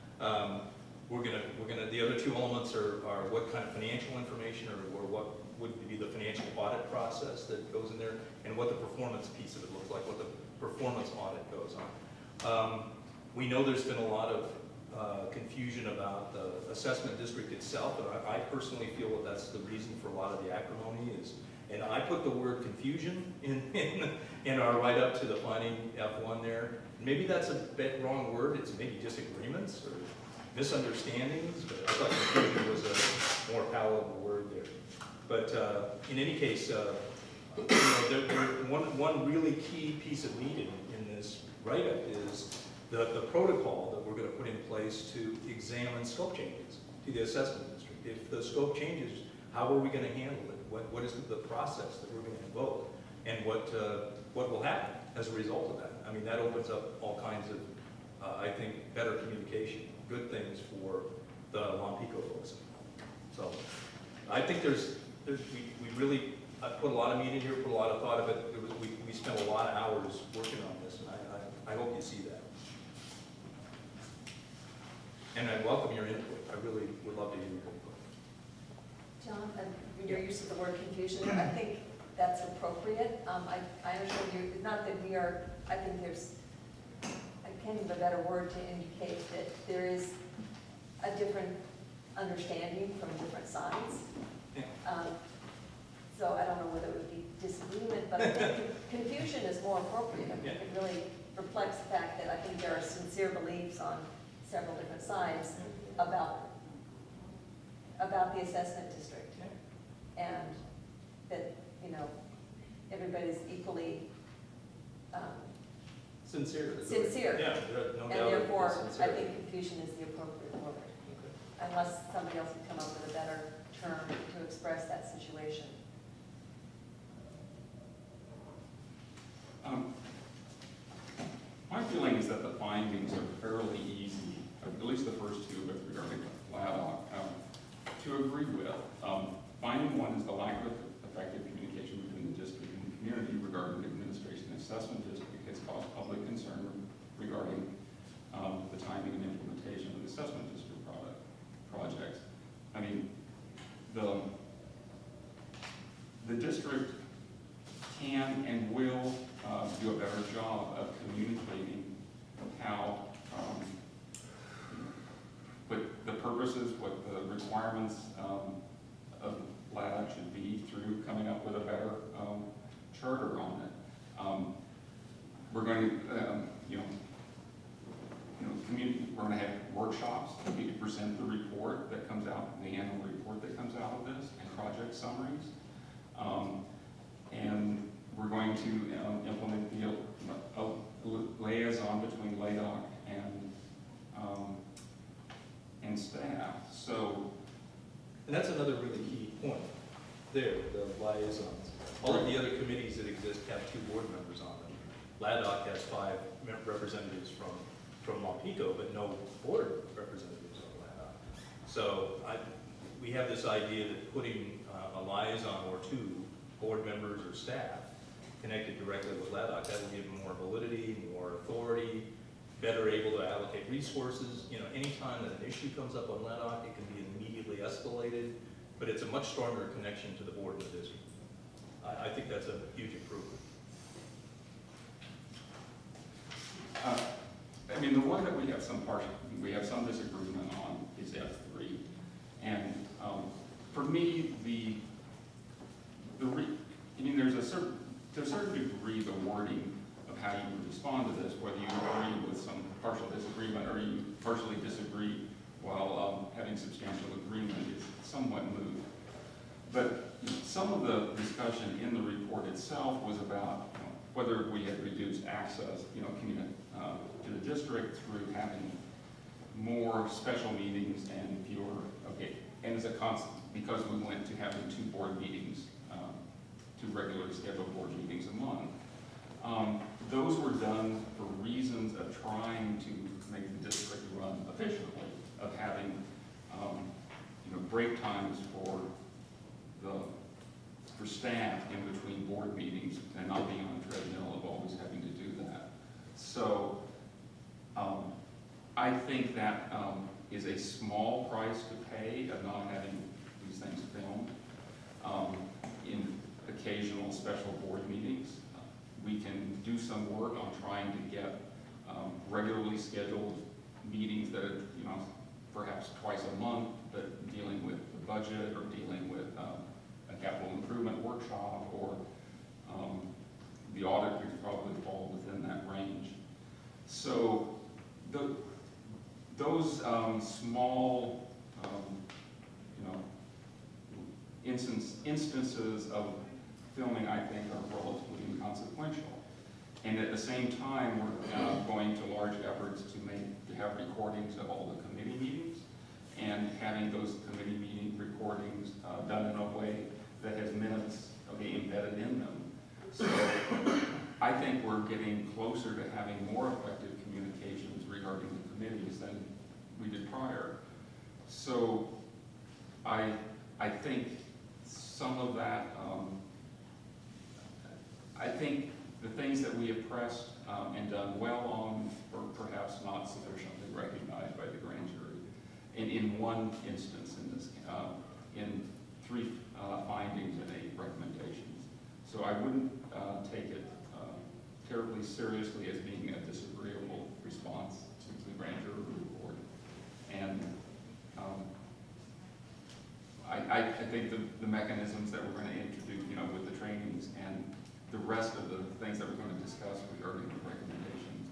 The other two elements are what kind of financial information or what would be the financial audit process that goes in there, and what the performance piece of it looks like, what the performance audit goes on. We know there's been a lot of confusion about the assessment district itself, and I personally feel that that's the reason for a lot of the acrimony is, and I put the word confusion in our write-up to the finding F1 there. Maybe that's a bit wrong word, it's maybe disagreements or misunderstandings, but I thought confusion was a more palatable word there. But in any case, you know, one really key piece of meat in this write-up is the protocol that we're going to put in place to examine scope changes to the assessment district. If the scope changes, how are we going to handle it? What is the process that we're going to invoke and what will happen as a result of that. I mean, that opens up all kinds of, I think, better communication, good things for the Lompico folks. So I think we really put a lot of meat in here, put a lot of thought of it. We spent a lot of hours working on this, and I hope you see that. And I welcome your input. I really would love to hear your input. John, and your use of the word confusion, I think that's appropriate. I understand you, not that we are, I think there's, I can't think of a better word to indicate that there is a different understanding from different sides. So I don't know whether it would be disagreement, but I think confusion is more appropriate. I think it really reflects the fact that I think there are sincere beliefs on several different sides about the assessment district. And that, you know, everybody's equally Sincere. sincere. Yeah, no doubt. And therefore, I sincerity. think confusion is the appropriate word, Okay. unless somebody else can come up with a better term to express that situation. My feeling is that the findings are fairly easy, at least the first two with regarding LADOC, to agree with. Finding one is the lack of effective communication between the district and the community regarding the administration and assessment district has caused public concern regarding the timing and implementation of the assessment district projects. I mean, the district can and will do a better job of communicating how, what the purposes, what the requirements of LADOC should be through coming up with a better charter on it. We're going to, we're going to have workshops. We can present the report that comes out, the annual report that comes out of this, and project summaries. And we're going to implement the liaison between LADOC and staff. So, and that's another really key point there, the liaisons. All of the other committees that exist have 2 board members on them. LADOC has 5 representatives from Lompico, but no board representatives on LADOC. So we have this idea that putting a liaison or 2 board members or staff connected directly with LADOC, that will give more validity, more authority, better able to allocate resources. You know, anytime that an issue comes up on LADOC, it can be immediately escalated, but it's a much stronger connection to the board and the district. I think that's a huge improvement. I mean, the one that we have some disagreement on is F3, and for me, to a certain degree, the wording of how you would respond to this, whether you agree with some partial disagreement or you partially disagree while having substantial agreement, is somewhat moot. But some of the discussion in the report itself was about whether we had reduced access, to the district through having more special meetings and fewer. And as a constant, because we went to having 2 board meetings, 2 regularly scheduled board meetings a month. Those were done for reasons of trying to make the district run efficiently, of having break times for staff in between board meetings and not being on a treadmill of always having to do that. So I think that is a small price to pay of not having these things filmed. In occasional special board meetings, we can do some work on trying to get regularly scheduled meetings that are, perhaps twice a month, but dealing with the budget or dealing with a capital improvement workshop, or the audit could probably fall within that range. So those small, instances of filming, I think, are relatively inconsequential. And at the same time, we're going to large efforts to have recordings of all the committee meetings, and having those committee meeting recordings done in a way that has minutes embedded in them. So I think we're getting closer to having more effective communications regarding the committees than we did prior. So I think some of that, I think the things that we have pressed and done well on were perhaps not sufficiently recognized by the grand jury. And in one instance in this, in 3 findings and 8 recommendations. So I wouldn't take it terribly seriously as being a disagreeable response to the grand jury report. And I think the mechanisms that we're going to introduce, with the trainings and the rest of the things that we're going to discuss regarding the recommendations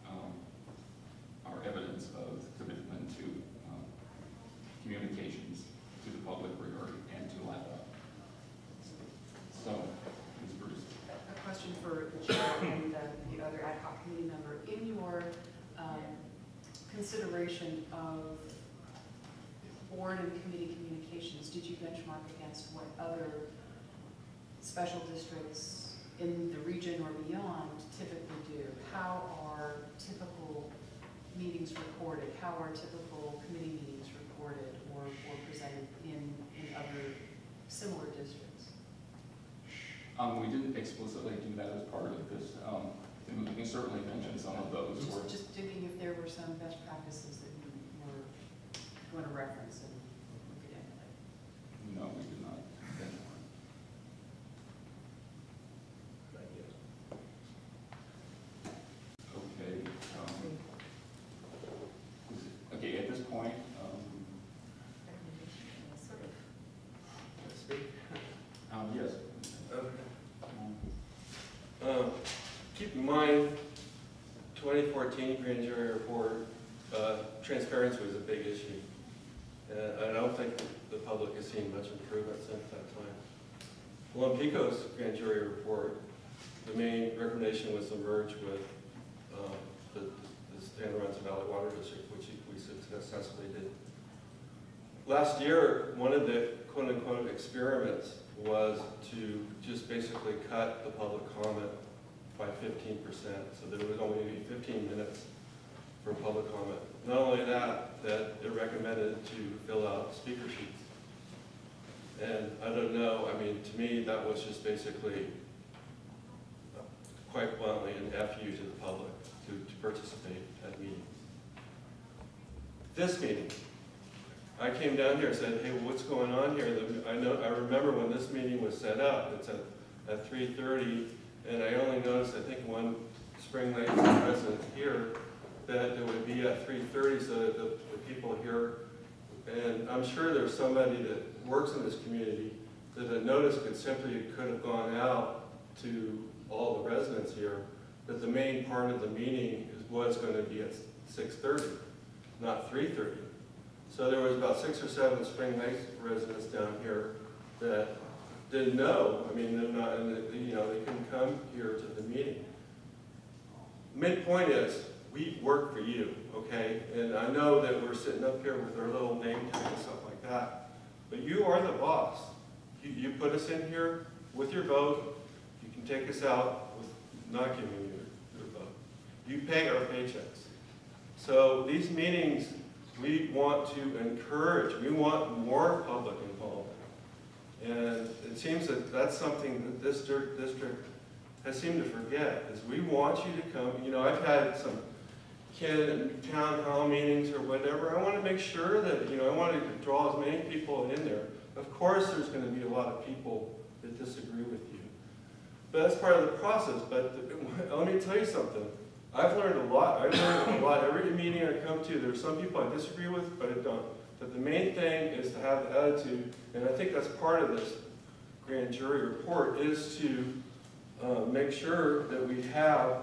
are evidence of commitment to communications to the public regarding and to LAPA. So, Ms. Bruce. A question for the chair and the other ad hoc committee member. In your consideration of board and committee communications, did you benchmark against what other special districts in the region or beyond typically do? How are typical meetings recorded? How are typical committee meetings recorded or presented in other similar districts? We didn't explicitly do that as part of this. And we can certainly mention some of those. Just thinking if there were some best practices that you were going to reference and we could emulate. No, we did not benchmark. Okay. Okay, at this point, yes. Keep in mind, 2014 grand jury report, transparency was a big issue. And I don't think the public has seen much improvement since that time. Lompico's grand jury report, the main recommendation was to merge with the San Lorenzo Valley Water District, which we successfully did. Last year, one of the quote-unquote experiments was to just basically cut the public comment by 15%, so there would only be 15 minutes for public comment. Not only that, that it recommended to fill out speaker sheets. And I don't know, I mean, to me, that was just basically, quite bluntly, an FU to the public to participate at meetings. This meeting, I came down here and said, hey, what's going on here? I remember when this meeting was set up, it's at 3:30, and I only noticed, I think, one Spring Lake resident here, that it would be at 3:30 so that the people here, and I'm sure there's somebody that works in this community that a notice could have gone out to all the residents here, that the main part of the meeting was going to be at 6:30, not 3:30. So there was about 6 or 7 Spring Lake residents down here that didn't know. I mean, they're not, they couldn't come here to the meeting. Main point is, we work for you, okay? And I know that we're sitting up here with our little name tag and stuff like that, but you are the boss. You put us in here with your vote. You can take us out with not giving you your vote. You pay our paychecks. So these meetings, we want to encourage, we want more public involvement. And it seems that that's something that this district has seemed to forget, is we want you to come. I've had some town hall meetings or whatever. I want to make sure that, I want to draw as many people in there. Of course there's going to be a lot of people that disagree with you. But that's part of the process. But let me tell you something. I've learned a lot. I've learned a lot. Every meeting I come to, there's some people I disagree with, but I don't. But the main thing is to have the attitude, and I think that's part of this grand jury report, is to make sure that we have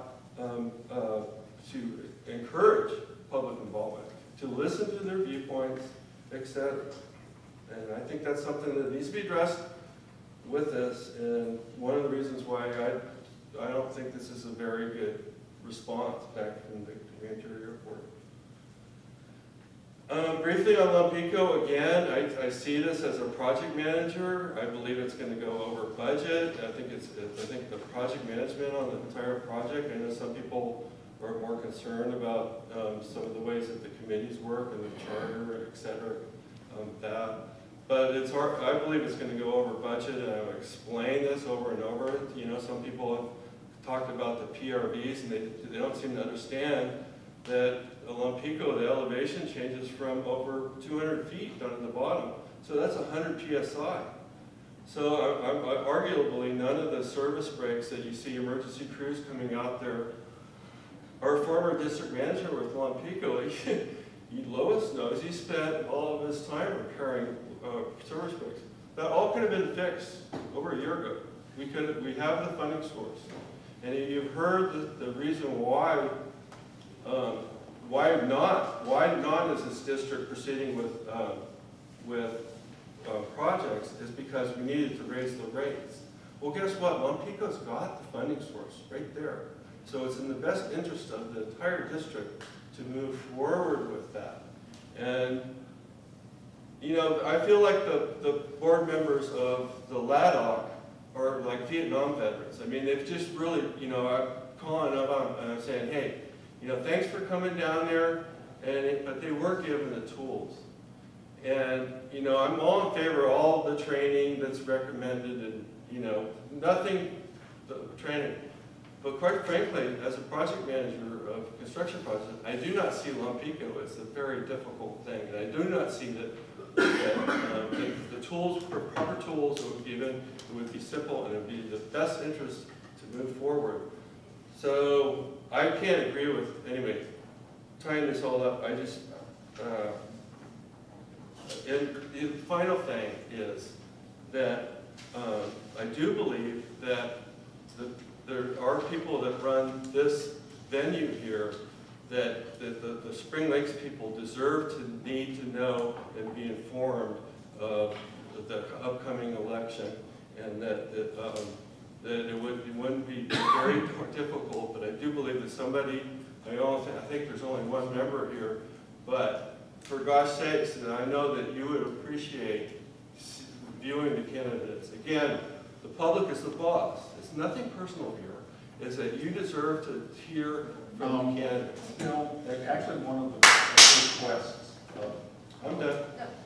to encourage public involvement, to listen to their viewpoints, etc. And I think that's something that needs to be addressed with this, and one of the reasons why I don't think this is a very good response back from the grand jury report. Briefly on Lompico, again, I see this as a project manager. I believe it's going to go over budget. I think the project management on the entire project, I know some people are more concerned about some of the ways that the committees work and the charter, et cetera, that. But it's hard, I believe it's going to go over budget, and I've explained this over and over. You know, some people have talked about the PRVs, and they don't seem to understand that Lompico, the elevation changes from over 200 feet down at the bottom. So that's 100 PSI. So arguably, none of the service breaks that you see emergency crews coming out there. Our former district manager with Lompico, Lois knows, he spent all of his time repairing service breaks. That all could have been fixed over a year ago. We have the funding source. And you've heard the reason why not is this district proceeding with projects is because we needed to raise the rates. Well, guess what? Lompico's got the funding source right there. So it's in the best interest of the entire district to move forward with that. And, you know, I feel like the board members of the LADOC are like Vietnam veterans. I mean, they've just really, you know, I'm calling up and I'm saying, hey, you know, thanks for coming down there, but they were given the tools. And, you know, I'm all in favor of all the training that's recommended and, you know, nothing, training. But quite frankly, as a project manager of construction projects, I do not see Lompico as a very difficult thing. And I do not see that the tools, proper tools that would be given, it would be simple and it would be the best interest to move forward. So I can't agree with, anyway, tying this all up, I just, and the final thing is that I do believe that there are people that run this venue here that the Spring Lakes people deserve to need to know and be informed of the upcoming election, and that it wouldn't be very difficult, but I do believe that somebody, I think there's only one member here, but for gosh sakes, I know that you would appreciate viewing the candidates. Again, the public is the boss. It's nothing personal here. It's that you deserve to hear from the candidates. You know, actually one of the requests. I'm done.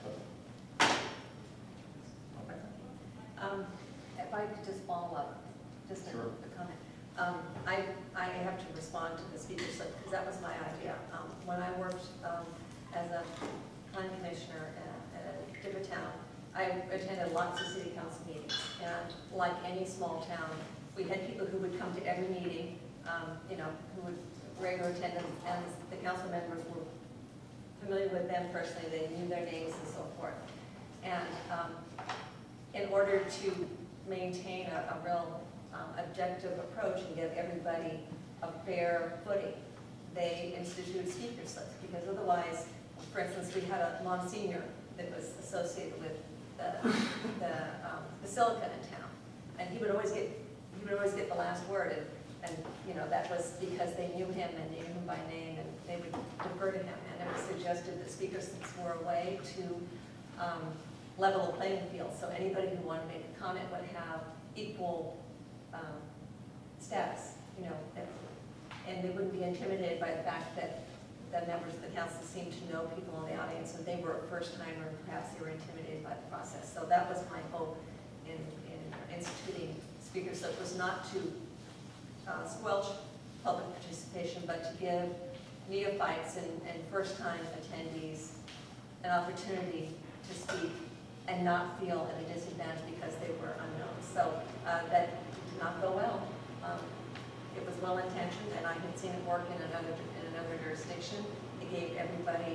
If I could just follow up, just a Sure. comment. I have to respond to the speaker slip because that was my idea. When I worked as a planning commissioner at Tivertown, I attended lots of city council meetings, and like any small town, we had people who would come to every meeting, you know, who would regular attendance, and the council members were familiar with them personally. They knew their names and so forth. And in order to maintain a real objective approach and give everybody a fair footing, they instituted speaker slips, because otherwise, for instance, we had a Monsignor that was associated with the Basilica in town, and he would always get the last word, and you know, that was because they knew him and they knew him by name, and they would defer to him. And it was suggested that speaker slips were a way to level the playing field, so anybody who wanted to make a comment would have equal status, you know, and they wouldn't be intimidated by the fact that the members of the council seemed to know people in the audience, and they were a first timer, and perhaps they were intimidated by the process. So that was my hope in instituting speaker slip, was not to squelch public participation, but to give neophytes and first-time attendees an opportunity to speak and not feel at a disadvantage because they were unknown. So that did not go well. It was well-intentioned, and I had seen it work in another jurisdiction. It gave everybody,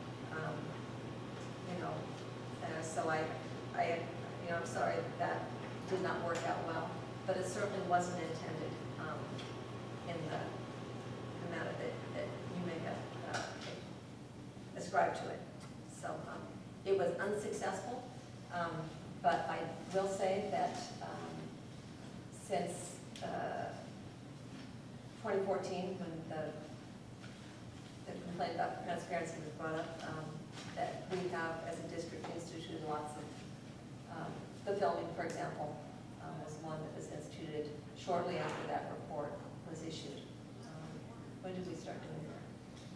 you know, so I'm sorry that did not work out well, but it certainly wasn't intended in the manner that you may have ascribed to it. So it was unsuccessful, but I will say that since 2014, when the complaint about transparency was brought up, that we have as a district instituted lots of, the filming, for example, was one that was instituted shortly after that report was issued. When did we start doing that?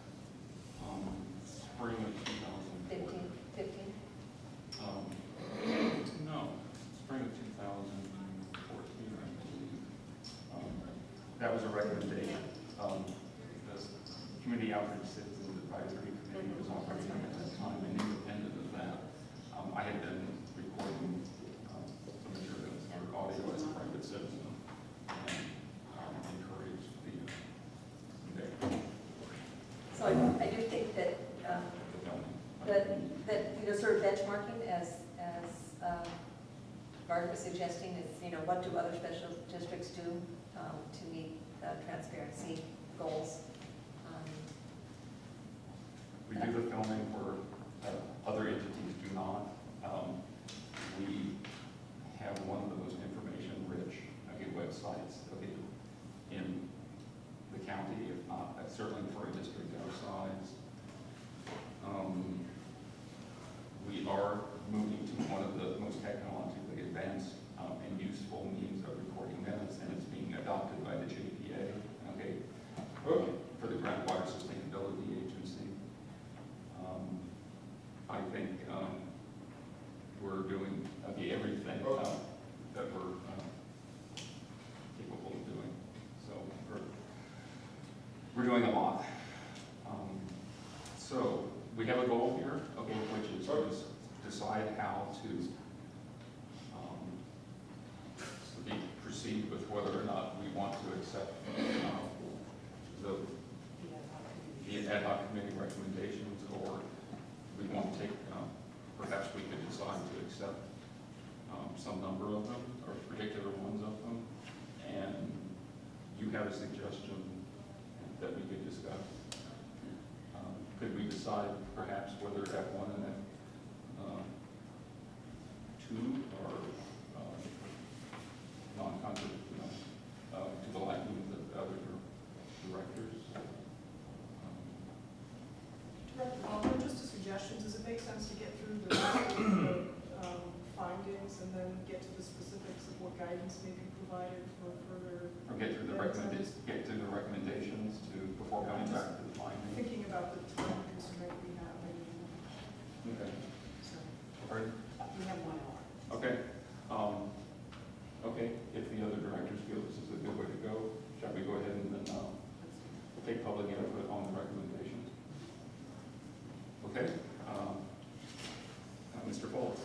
Spring of 2015. 15? No, spring of 2014, I believe. That was a recommendation. The Community Outreach Citizens Advisory Committee was operating at that time, and independent of that, I had been recording some materials for audio as a private citizen, and encouraged the So I do think that, sort of benchmarking as Margaret was suggesting is, what do other special districts do to meet transparency goals? We do the filming where other entities do not. We have one of the most information-rich websites in the county, if not, certainly for a district our size. We are moving to one of the most technologically advanced and useful means of recording minutes, and it's being adopted by the JPA, for the Groundwater Sustainability Agency. I think we're doing everything that we're capable of doing. So we're doing a lot. So we have a goal here, which is to decide how to proceed with whether or not we want to accept the ad hoc committee recommendations, or we want to take, perhaps we could decide to accept some number of them, or particular ones of them, and you have a suggestion that we could discuss. Could we decide perhaps whether F1 and F2 are non-conflict, to the liking of the other directors? Director Palmer, just a suggestion, does it make sense to get through the rest of the findings and then get to the specifics of what guidance may be provided for further? Or get through the recommendations before coming back to the findings? Thinking about the time constraint we have, Okay. so. All right. We have 1 hour. Okay. Okay, if the other directors feel this is a good way to go, shall we go ahead and then take public input on the recommendations? Okay. Mr. Foltz.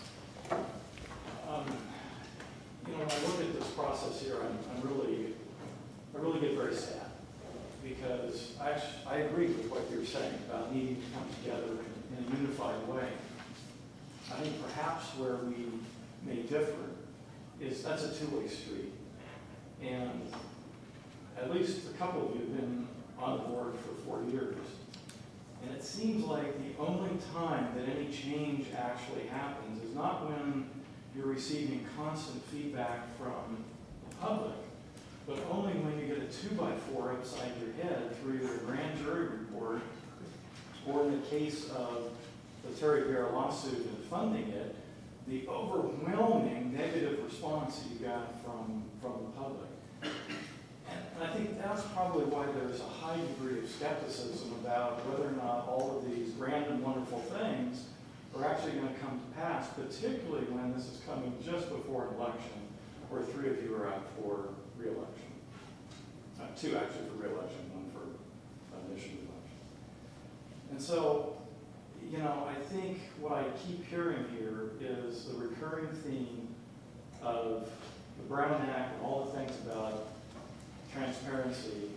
When I look at this process here, I really get very sad, because I agree with what you're saying about needing to come together in a unified way. I think perhaps where we may differ is that's a two-way street. And at least a couple of you have been on the board for 4 years. And it seems like the only time that any change actually happens is not when you're receiving constant feedback from the public, but only when you get a 2x4 upside your head through either a grand jury report, or in the case of the Terry Bear lawsuit and funding it, the overwhelming negative response that you got from the public. And I think that's probably why there's a high degree of skepticism about whether or not all of these grand and wonderful things are actually going to come to pass, particularly when this is coming just before an election, where 3 of you are out for re-election. 2 actually for re-election, 1 for initial election. And so, I think what I keep hearing here is the recurring theme of the Brown Act and all the things about transparency.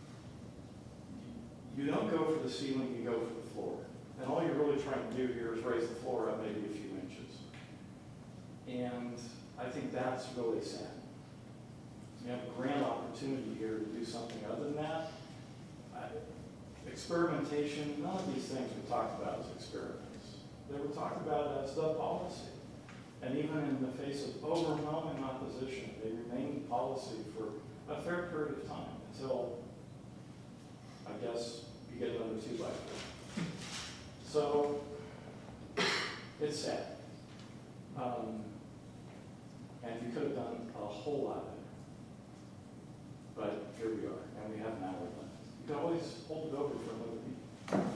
You don't go for the ceiling, you go for the floor. And all you're really trying to do here is raise the floor up maybe a few inches. And I think that's really sad. You have a grand opportunity here to do something other than that. Experimentation, none of these things we talked about as experiments. They were talked about as the policy. And even in the face of overwhelming opposition, they remained policy for a fair period of time until, I guess, you get another 2x4. So, it's sad. And you could have done a whole lot better. But here we are, and we have an hour left. You can always hold it over for another meeting.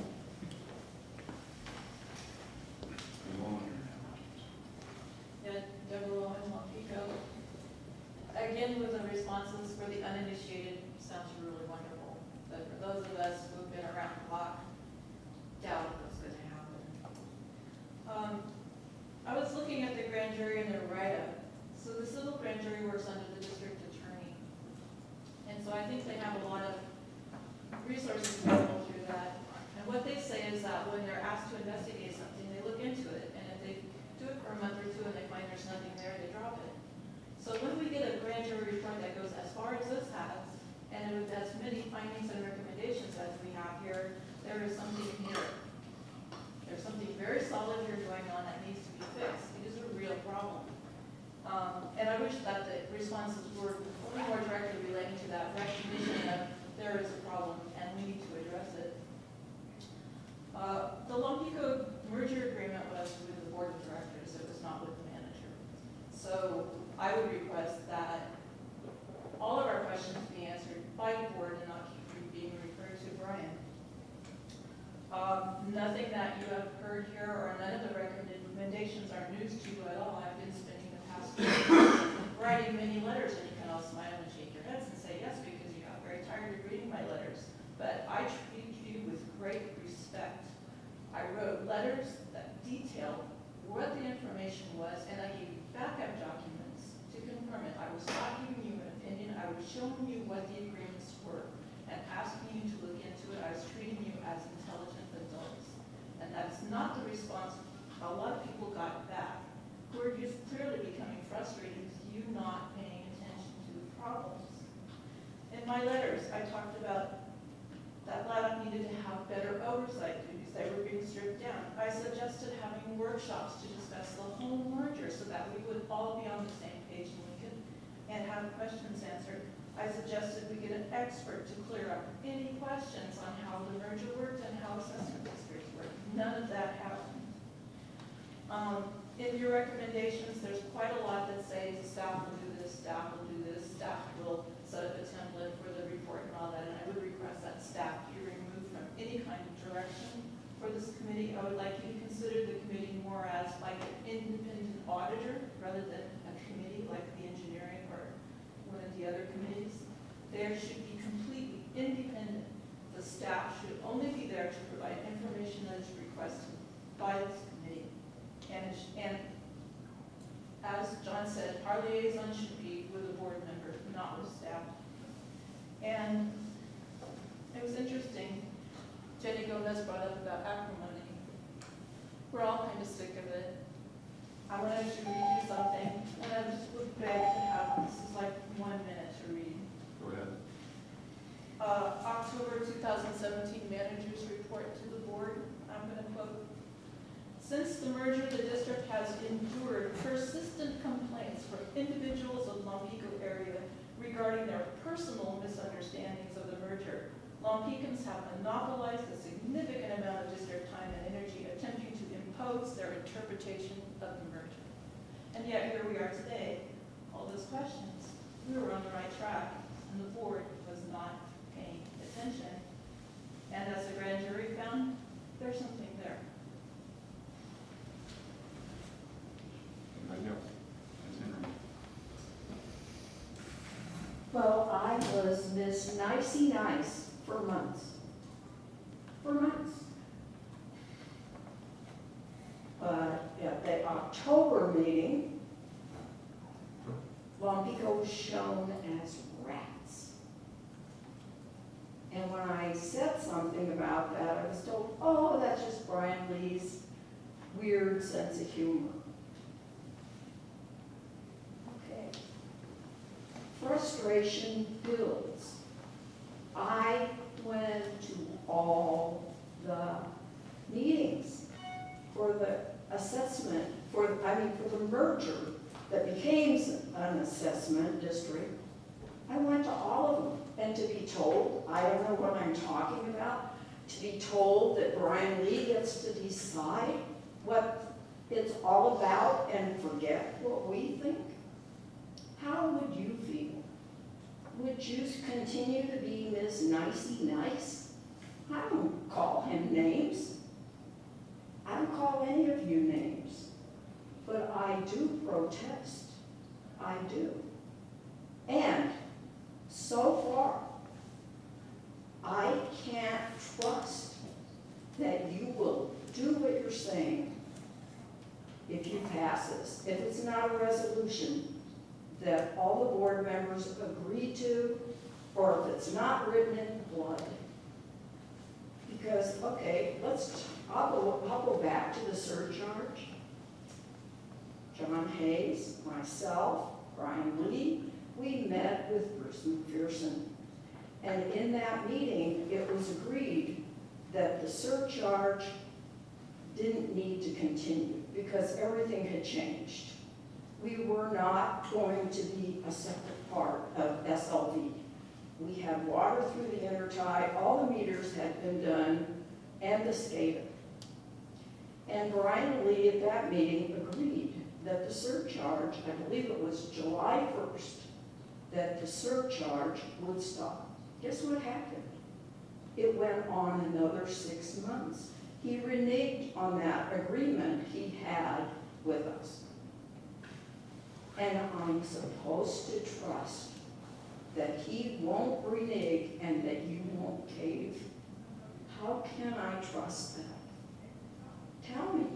Yeah, Deborah and Pico. Again, with the responses for the uninitiated, sounds really wonderful. But for those of us who've been around the block, doubt what's going to happen. I was looking at the grand jury and their write-up. So the civil grand jury works under the district attorney. And so I think they have a lot of resources available through that. And what they say is that when they're asked to investigate something, they look into it. And if they do it for a month or two and they find there's nothing there, they drop it. So when we get a grand jury report that goes as far as this has, and with as many findings and recommendations as we have here, there is something here. There's something very solid here going on that needs to be fixed. It is a real problem. And I wish that the responses were a little more directly relating to that recognition that there is a problem and we need to address it. The Lompico merger agreement was with the board of directors. It was not with the manager. So I would request that all of our questions be answered by the board and not keep being referred to Brian. Nothing that you have heard here or none of the recommendations are news to you at all. I've been spending the past week writing many letters, and you can all smile and shake your heads and say yes because you got very tired of reading my letters. But I treat you with great respect. I wrote letters that detailed what the information was, and I gave you backup documents to confirm it. I was not giving you an opinion. I was showing you what the agreements were and asking you to look into it. I was treating you as intelligent adults. And that's not the response a lot of people got back, who are just clearly becoming frustrated with you not paying attention to the problems. In my letters, I talked about that LADOC needed to have better oversight duties. They were being stripped down. I suggested having workshops to discuss the whole merger so that we would all be on the same page and we could and have questions answered. I suggested we get an expert to clear up any questions on how the merger worked and how assessment districts work. None of that happened. In your recommendations, there's quite a lot that says staff will do this, staff will do this, staff will set up a template for the report and all that, and I would request that staff be removed from any kind of direction for this committee. I would like you to consider the committee more as like an independent auditor rather than a committee like the engineering or one of the other committees. There should be completely independent. The staff should only be there to provide information that is requested by this committee. And as John said, our liaison should be with a board member, not with staff. And it was interesting, Jenny Gomez brought up about acrimony. We're all kind of sick of it. I wanted to read you something, and I just would beg to have, this is like 1 minute to read. Go ahead. October 2017 Manager's Report to the Board. I'm going to quote, "Since the merger, the district has endured persistent complaints from individuals of Lompico area regarding their personal misunderstandings of the merger. Lompicans have monopolized a significant amount of district time and energy attempting to impose their interpretation of the merger. And yet here we are today, all those questions. We were on the right track, and the board was not paying attention. And as the grand jury found, there's something there." Anybody else? Ms. Henry? Well, I was Miss Nicey Nice for months. For months. But at the October meeting, Lompico was shown as rats. And when I said something about that, I was told, oh, that's just Brian Lee's weird sense of humor. Okay. Frustration builds. I went to all the meetings for the assessment, for the merger that became an assessment district. I went to all of them, and to be told, I don't know what I'm talking about, to be told that Brian Lee gets to decide what it's all about and forget what we think? How would you feel? Would you continue to be Ms. Nicey Nice? I don't call him names. I don't call any of you names. But I do protest. I do. And so far, I can't trust that you will do what you're saying if you pass this. If it's not a resolution that all the board members agree to, or if it's not written in blood. Because, okay, I'll go back to the surcharge. John Hayes, myself, Brian Lee, we met with Bruce McPherson. And in that meeting, it was agreed that the surcharge didn't need to continue because everything had changed. We were not going to be a separate part of SLV. We had water through the intertie, all the meters had been done, and the SCADA. And Brian Lee at that meeting agreed that the surcharge, I believe it was July 1st, that the surcharge would stop. Guess what happened? It went on another 6 months. He reneged on that agreement he had with us. And I'm supposed to trust that he won't renege and that you won't cave. How can I trust that? Tell me.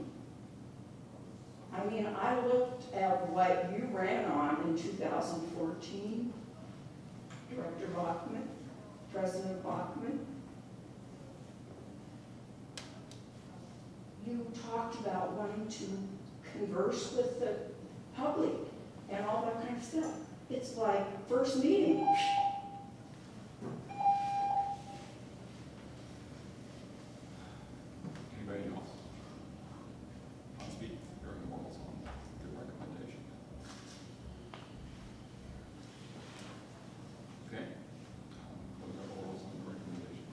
I mean, I looked at what you ran on in 2014, Director Bachman, President Bachman. You talked about wanting to converse with the public and all that kind of stuff. It's like first meeting. Anybody else? I'll speak during the morals on the recommendation. Okay. What are the morals on the recommendation?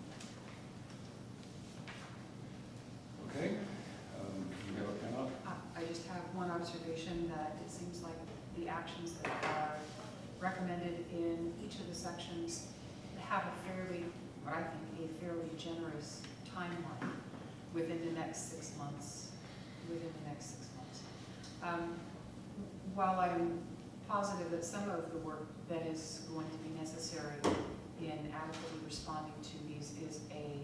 Okay. You have a pen up? I just have one observation that it seems like the actions that are recommended in each of the sections have a fairly, or I think, a fairly generous timeline within the next 6 months. While I'm positive that some of the work that is going to be necessary in adequately responding to these is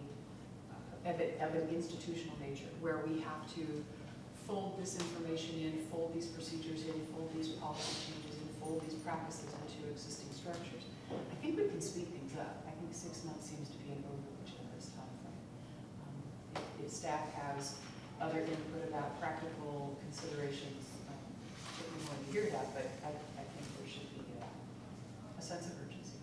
of an institutional nature, where we have to fold this information in, fold these procedures in, fold these policy changes in, fold these practices into existing structures. I think we can speed things up. I think 6 months seems to be an overly generous timeframe. If staff has other input about practical considerations, certainly want to hear that, but I think there should be a sense of urgency.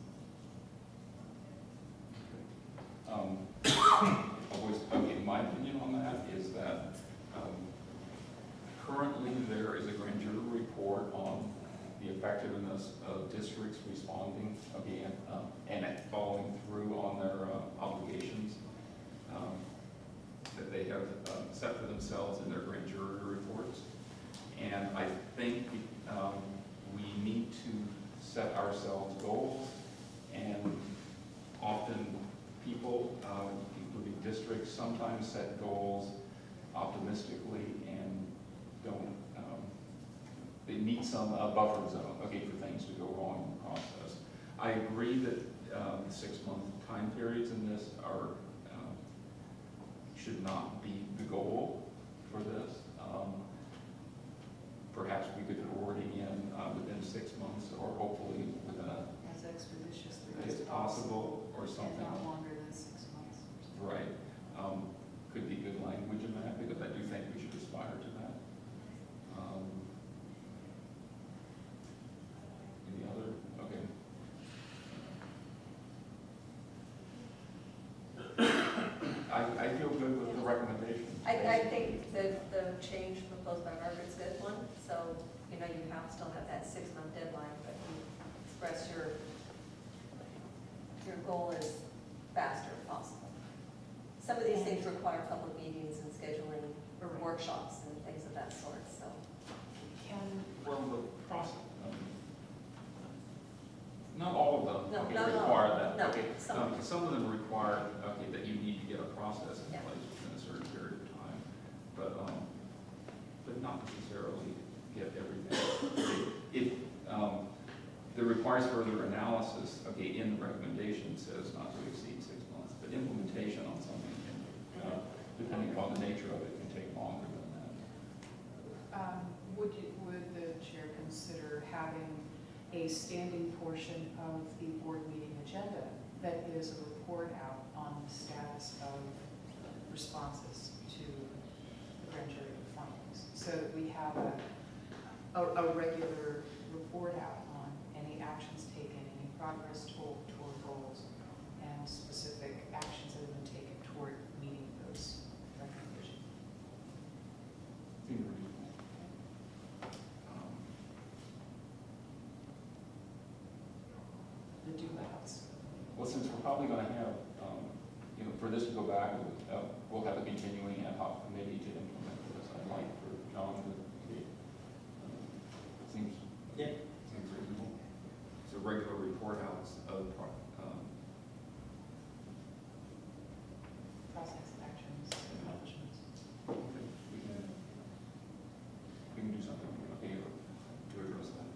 My opinion on that is that currently there is a grand jury report on the effectiveness of districts responding again and following through on their obligations that they have set for themselves in their grand jury reports. And I think we need to set ourselves goals, and often people, including districts, sometimes set goals optimistically and don't, they need some buffer zone, okay, for things to go wrong in the process. I agree that 6-month time periods in this are, should not be the goal for this. Perhaps we could put wording in within 6 months, or hopefully within As expeditiously as possible, or something. And not longer than 6 months. Right. Could be good language in that, because I do think we should aspire to that. Any other? Okay. I feel good with the recommendation. I think that the change proposed by Margaret's a good one, so, you know, you still have that 6-month deadline, but you express your goal as faster if possible. Some of these things require public meetings and scheduling, or workshops and things of that sort, so. Can, Well, the process, not all of them, No, okay, not all. require that. No, Okay, some. some of them require, okay, that you need to get a process in Yeah. place within a certain period of time, but not necessarily get everything. It requires further analysis, okay, in the recommendation says not to exceed 6 months, but implementation on something, can, depending upon the nature of it, can take longer than that. would the chair consider having a standing portion of the board meeting agenda that is a report out on the status of responses to the grand jury findings, so that we have a regular report out on any actions taken, any progress toward goals, and specific actions that have been taken toward meeting those recommendations? Seems reasonable. The do-outs. Well, since we're probably going to have, for this to go back, we'll have a continuing ad hoc committee to implement this. I'd like for John to be, seems reasonable. So regular report outs of, Process, actions, accomplishments. we can do something, okay, to address that.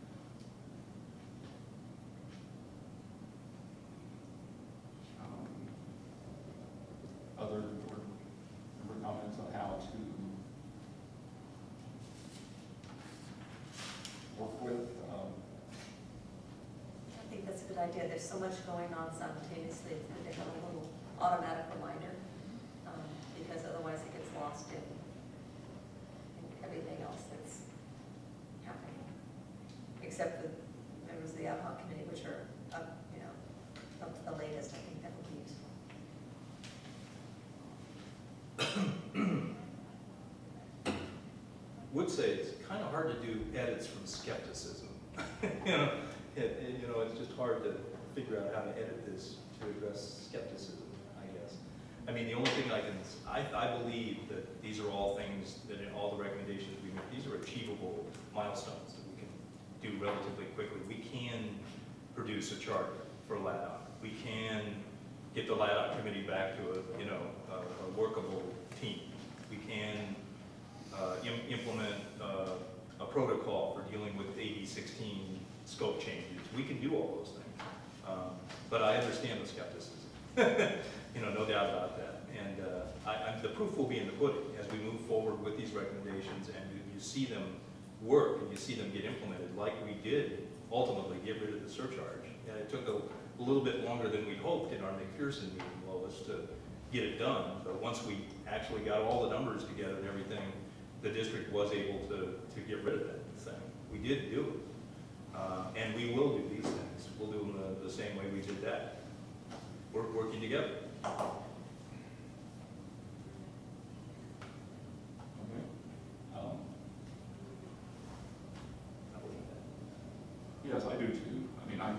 Other board member comments on how to work with, I think that's a good idea. There's so much going on simultaneously, it's good to have a little automatic reminder, because otherwise it gets lost in everything else that's happening. Except for members of the ad hoc committee, which are up, up to the latest. I think that would be useful. Would say it's kind of hard to do edits from skepticism. It's just hard to figure out how to edit this to address skepticism, I guess. I mean, the only thing I believe that these are all things that in all the recommendations we make, these are achievable milestones that we can do relatively quickly. We can produce a chart for LADOC. We can get the LADOC committee back to a workable team. We can implement a protocol for dealing with AB 16 scope changes. We can do all those things. But I understand the skepticism. No doubt about that. And the proof will be in the pudding as we move forward with these recommendations and you see them work and you see them get implemented like we did ultimately get rid of the surcharge. And it took a little bit longer than we hoped in our McPherson meeting, Lois, to get it done. But once we actually got all the numbers together and everything, the district was able to get rid of that thing. We did do it. And we will do these things. We'll do them the same way we did that. We're working together. okay. Yes, I do too. I mean,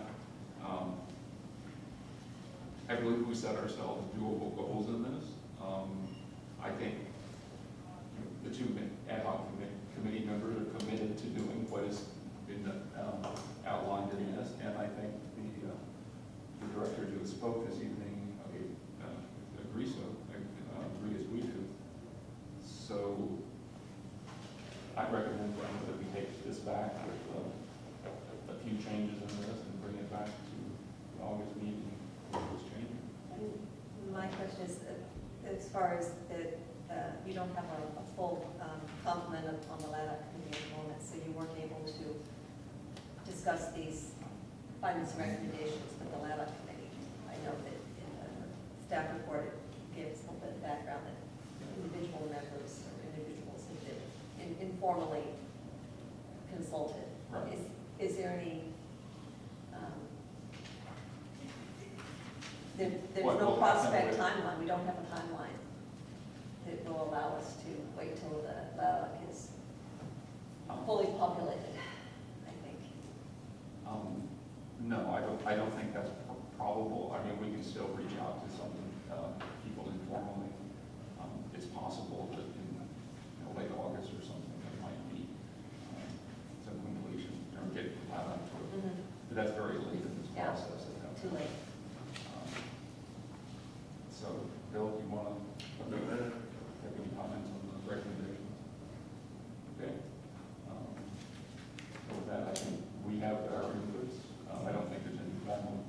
I believe we set ourselves doable goals in this. I think the two ad hoc committee members are committed to doing what has been outlined in this, and I think the directors who spoke this evening agree as we do. So I recommend that we take this back with a few changes in this and bring it back to the August meeting with those changes. And my question is, as far as you don't have a full complement on the LADOC committee at the moment, so you weren't able to discuss these findings and recommendations with the LADOC committee. I know that in the staff report it gives a little bit of background that individual members or individuals have been informally consulted. Right. Is there any, there's What no will happen prospect with- timeline, we don't have a timeline that will allow us to wait till the LADOC is fully populated, I think. No, I don't think that's probable. I mean, we can still reach out to some people informally. It's possible that in late August or something, there might be some completion or get out onto it. But that's very late in this Yeah. process. at that Too point. late. So, Bill, you want to have any comments on the recommendations? Okay. So with that, I think we have our inputs. I don't think there's any formal,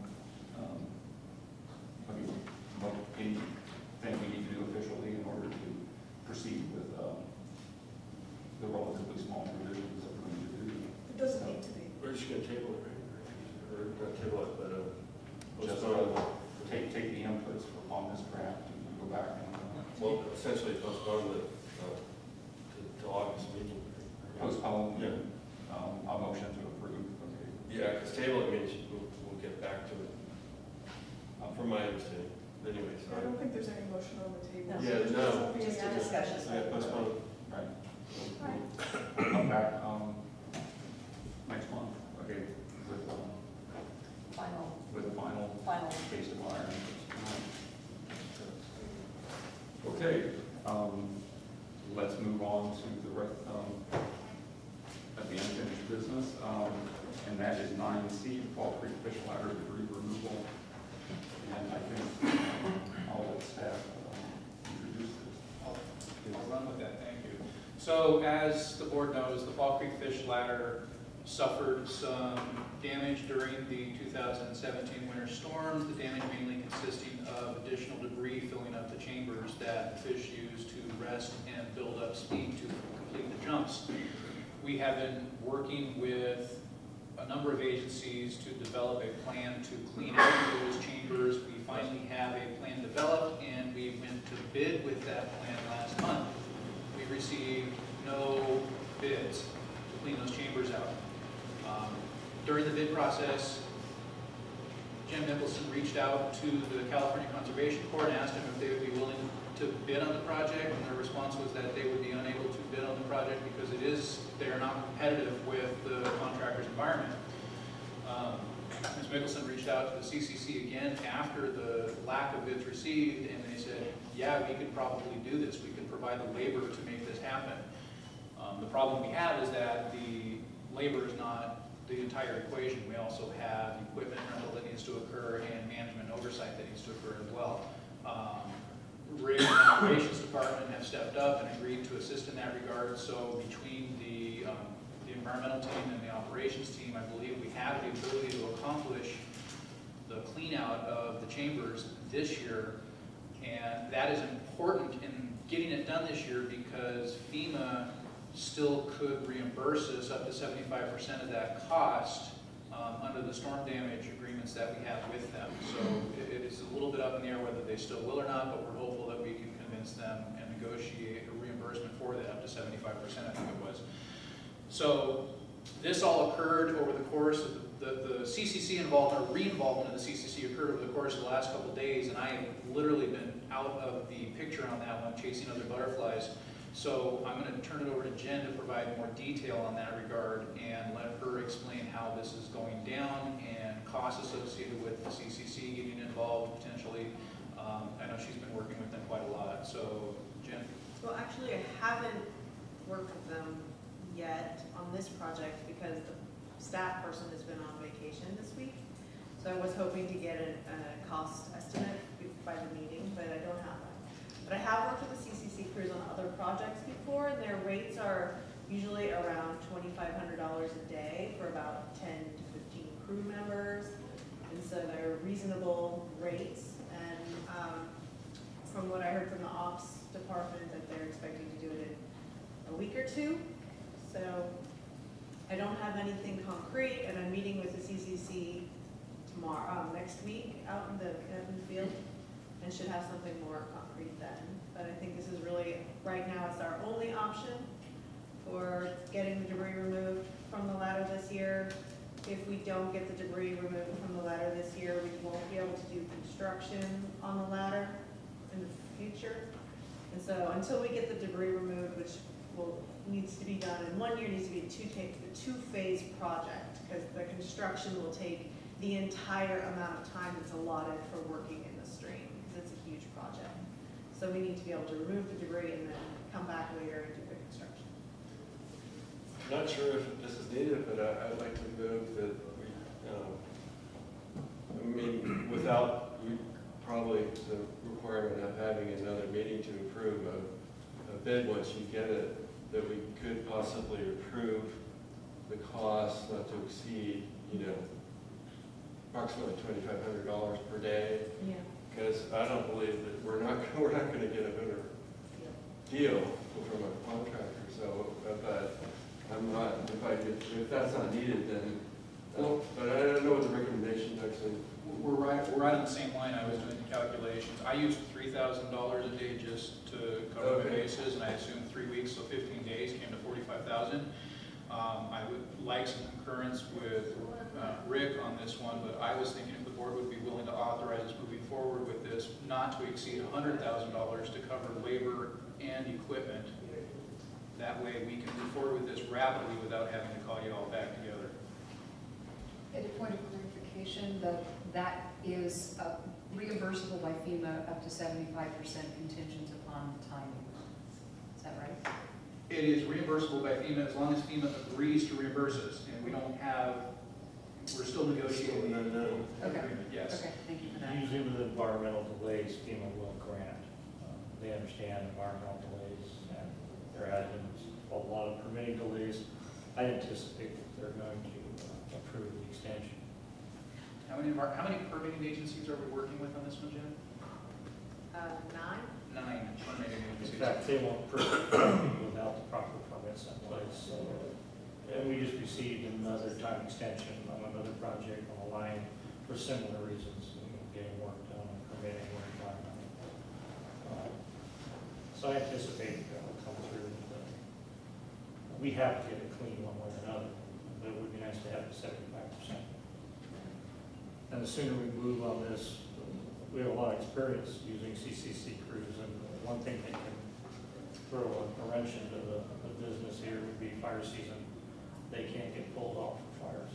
anything we need to do officially in order to proceed with the relatively small revisions that we're going to do. It doesn't need to be. We're just gonna table it, right? Or not table it, but Just postpone it. take the inputs on this draft and go back and Well, essentially postpone the, to August meeting. postpone Yeah. a motion to approve. Okay. Yeah, because table it means we'll get back to it, from my understanding, anyway, I sorry. don't think there's any motion on the table. No. Yeah, There's no. something Just a in- discussion. Yeah, postpone. Right. Right. We'll come back next month, okay, Final, with the final final. case of iron. Okay, let's move on to the at the unfinished business, and that is 9C, Fall Creek Fish Ladder debris removal. And I think I'll let staff introduce this. I'll run with that, thank you. So as the board knows, the Fall Creek Fish Ladder suffered some damage during the 2017 winter storms. The damage mainly consisting of additional debris filling up the chambers that fish use to rest and build up speed to complete the jumps. We have been working with a number of agencies to develop a plan to clean out those chambers. We finally have a plan developed, and we went to bid with that plan last month. We received no bids to clean those chambers out. During the bid process, Jim Nicholson reached out to the California Conservation Corps and asked them if they would be willing to bid on the project, and their response was that they would be unable to bid on the project because they are not competitive with the contractor's environment. Ms. Mickelson reached out to the CCC again after the lack of bids received, and they said, yeah, we could probably do this. We could provide the labor to make this happen. The problem we have is that the labor is not the entire equation. We also have equipment rental that needs to occur and management oversight that needs to occur as well. Rig and Operations Department have stepped up and agreed to assist in that regard. So between the environmental team and the operations team, I believe we have the ability to accomplish the clean out of the chambers this year. And that is important in getting it done this year because FEMA still could reimburse us up to 75% of that cost under the storm damage agreements that we have with them. So it is a little bit up in the air whether they still will or not, but we're hopeful that we can convince them and negotiate a reimbursement for that up to 75%, I think it was. So this all occurred over the course of the CCC involvement, or re-involvement of the CCC occurred over the course of the last couple of days, and I have literally been out of the picture on that one, chasing other butterflies. So I'm going to turn it over to Jen to provide more detail on that regard and let her explain how this is going down and costs associated with the CCC getting involved potentially. I know she's been working with them quite a lot. So Jen? Well, actually, I haven't worked with them yet on this project because the staff person has been on vacation this week. So I was hoping to get a cost estimate by the meeting, but I don't have that. But I have worked with the CCC crews on other projects before, and their rates are usually around $2,500 a day for about 10 to 15 crew members. And so they're reasonable rates. And from what I heard from the ops department, that they're expecting to do it in a week or two. So I don't have anything concrete, and I'm meeting with the CCC tomorrow, next week out in the field, and should have something more concrete then. But I think this is really, right now, it's our only option for getting the debris removed from the ladder this year. If we don't get the debris removed from the ladder this year, we won't be able to do construction on the ladder in the future. And so until we get the debris removed, which needs to be done in 1 year, needs to be a two-phase project, because the construction will take the entire amount of time that's allotted for working in the stream. because it's a huge project. So we need to be able to remove the debris and then come back later and do the construction. Not sure if this is needed, but I'd like to move that we, I mean, without probably the requirement of having another meeting to approve a bid once you get it, that we could possibly approve the cost not to exceed, approximately $2,500 per day. Yeah. Because I don't believe that we're not going to get a better deal from a contractor. So, but I'm not. If that's not needed, then. But I don't know what the recommendations actually. We're right on the same line. I was doing the calculations. I used $3,000 a day just to cover the bases, and I assumed 3 weeks, so 15 days came to $45,000. I would like some concurrence with Rick on this one, but I was thinking if the board would be willing to authorize us moving forward with this, not to exceed $100,000 to cover labor and equipment. That way we can move forward with this rapidly without having to call you all back together. At a point of clarification, that is reimbursable by FEMA up to 75% contingent upon timing. Is that right? It is reimbursable by FEMA as long as FEMA agrees to reimburse us, and we don't have, we're still negotiating the agreement, yes. Okay, thank you for that. Usually with environmental delays, FEMA will grant. They understand environmental delays, and there has been a lot of permitting delays. I anticipate that they're going to approve the extension. How many permitting agencies are we working with on this one, Jen? 9? 9 permitting In agencies. fact, they won't permit without the proper permits in place. And we just received another time extension on another project on the line for similar reasons, getting work done, permitting or environmental. So I anticipate that will come through. We have to get it clean one way or another, but it would be nice to have the 75%. And the sooner we move on this, we have a lot of experience using CCC crews, and one thing that can throw a wrench into the business here would be fire season. They can't get pulled off for fires.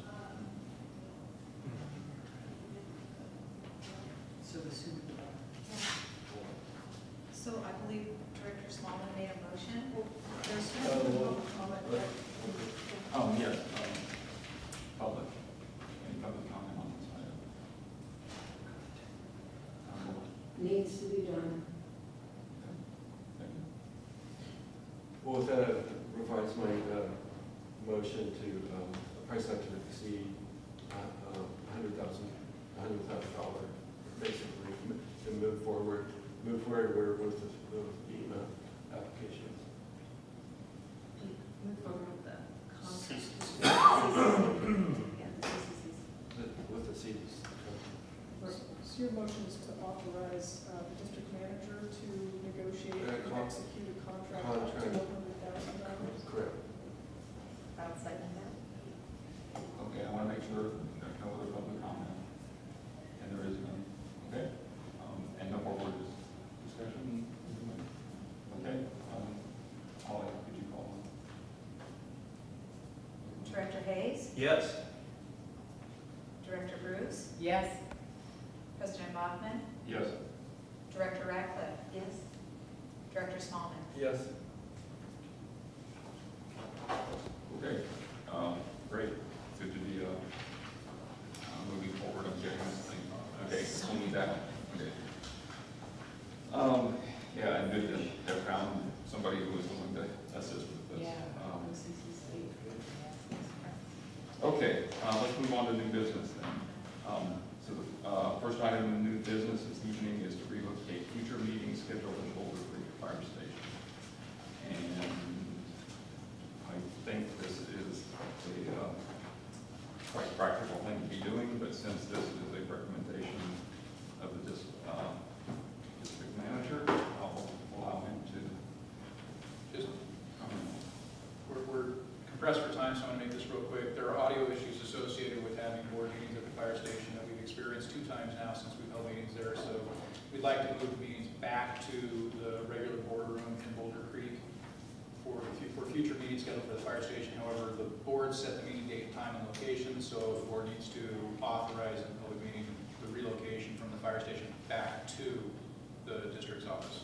So the sooner the better. So I believe Director Smallman made a motion. There's no comment. Yes, public. Any public comment on this item? Needs to be done. Thank you. Well, with that, I revise my motion to price not to exceed $100,000, basically, to move forward with the applications. Move forward with the contract. With the CDs. So your motion is to authorize the district manager to negotiate and execute a contract up to $100,000? Correct. I would second that. Okay, I want to make sure there's no other public comment, and there is none. Okay, and no more discussion. Okay, Holly, could you call on? Director Hayes, Yes. Director Bruce, Yes. President Bachman, Yes. Director Radcliffe, yes. Director Smallman. Yes. Okay, great. Good to be moving forward on getting this thing. Okay, cleaning that. Okay. Yeah, and good to have found somebody who was willing to assist with this. Okay, let's move on to new business then. So the first item in new business this evening is to relocate future meetings scheduled in Boulder Creek Fire Station. And I think this is a quite practical thing to be doing, but since this is a recommendation of the district manager, I'll allow him to Just, comment. we're compressed for time, so I'm going to make this real quick. There are audio issues associated with having board meetings at the fire station that we've experienced 2 times now since we've held meetings there. So we'd like to move the meetings back to the regular boardroom in Boulder Creek for future meetings scheduled for the fire station. However, the board set the meeting date, time, and location, so the board needs to authorize in the public meeting the relocation from the fire station back to the district's office.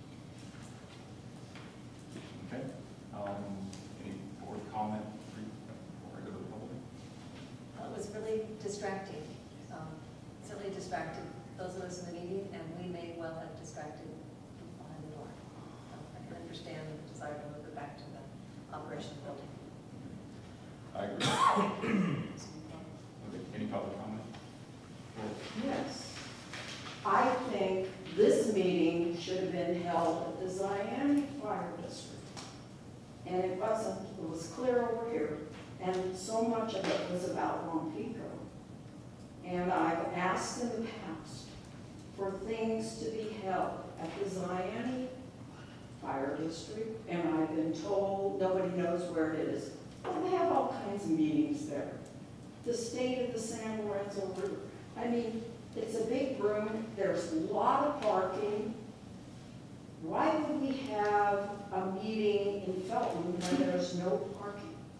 Okay. Any board comment before I go to the public? It was really distracting. Certainly distracted those of us in the meeting, and we may well have distracted people behind the door. I can understand the desire to move it back to the operations building. I agree. Okay, any public comment? Yes. I think this meeting should have been held at the Zion Fire District. And it wasn't, it was clear over here. And so much of it was about Wampico. And I've asked in the past for things to be held at the Zion Fire District, and I've been told nobody knows where it is. But they have all kinds of meetings there. The state of the San Lorenzo River. I mean, it's a big room, there's a lot of parking. Why would we have a meeting in Felton when there's no parking?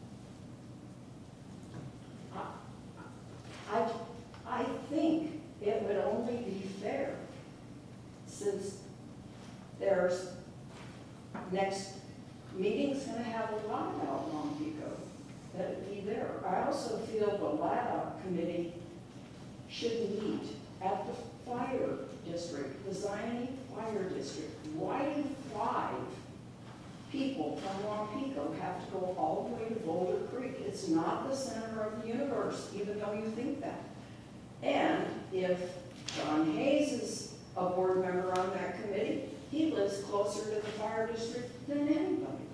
I think it would only be fair, since there's, next meeting's gonna have a lot about Wampico, that it be there. I also feel the LADA committee should meet at the fire district, the Zion Fire District. Why do 5 people from Wampico have to go all the way to Boulder Creek? It's not the center of the universe, even though you think that. And if John Hayes is a board member on that committee, he lives closer to the fire district than anybody.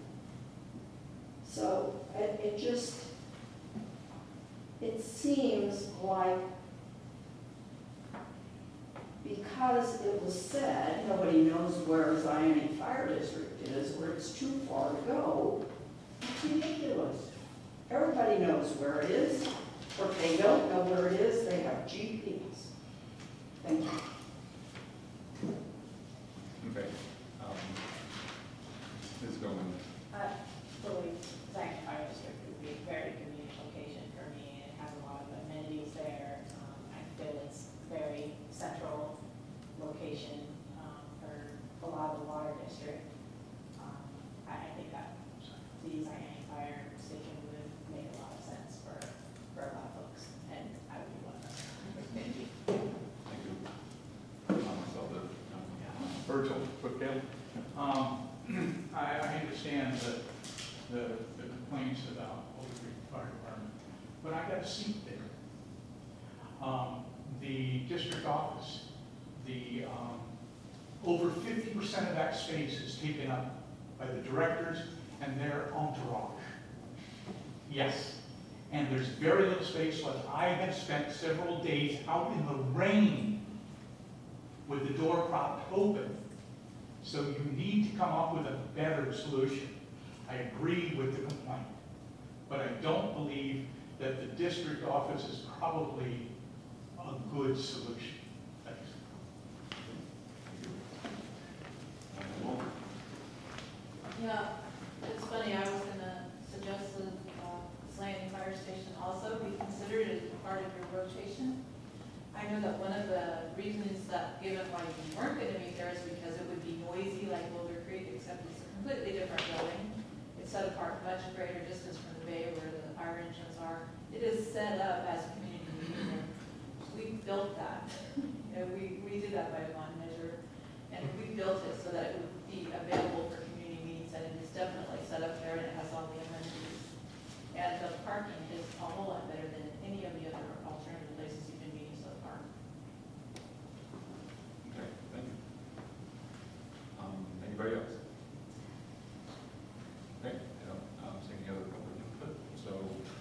So it seems like, because it was said, nobody knows where Zion Fire District is, where it's too far to go, it's ridiculous. Everybody knows where it is, or if they don't know where it is, they have GPS. Thank you. Okay. Ms. Goldman. Fully, Zion Fire District would be a very convenient location for me. It has a lot of amenities there. I feel it's very central location for a lot of the water district. I think that the Zion Fire Station would make a lot of sense for a lot of folks, and I would be one of them. Thank you. Thank you. Virgil, quick Ken. I understand the complaints about Boulder Creek Fire Department, but I got a seat there. The district office, over 50% of that space is taken up by the directors and their entourage. Yes, and there's very little space left. I have spent several days out in the rain with the door propped open. So you need to come up with a better solution. I agree with the complaint, but I don't believe that the district office is probably a good solution. Thanks. Yeah, it's funny, I was gonna suggest the Zion Fire Station also be considered as part of your rotation. I know that one of the reasons that given why you weren't gonna meet there is because it would be noisy like Boulder Creek, except it's a completely different building. It's set apart much greater distance from the bay where the fire engines are. It is set up as a community meeting room. We built that. We did that by one measure, and we built it so that it would be available for community meetings, and it is definitely set up there, and it has all the amenities. And the parking is a whole lot better than any of the other alternative places you've been meeting so far. Okay, thank you. Anybody else? Okay, I don't see any other public input, so,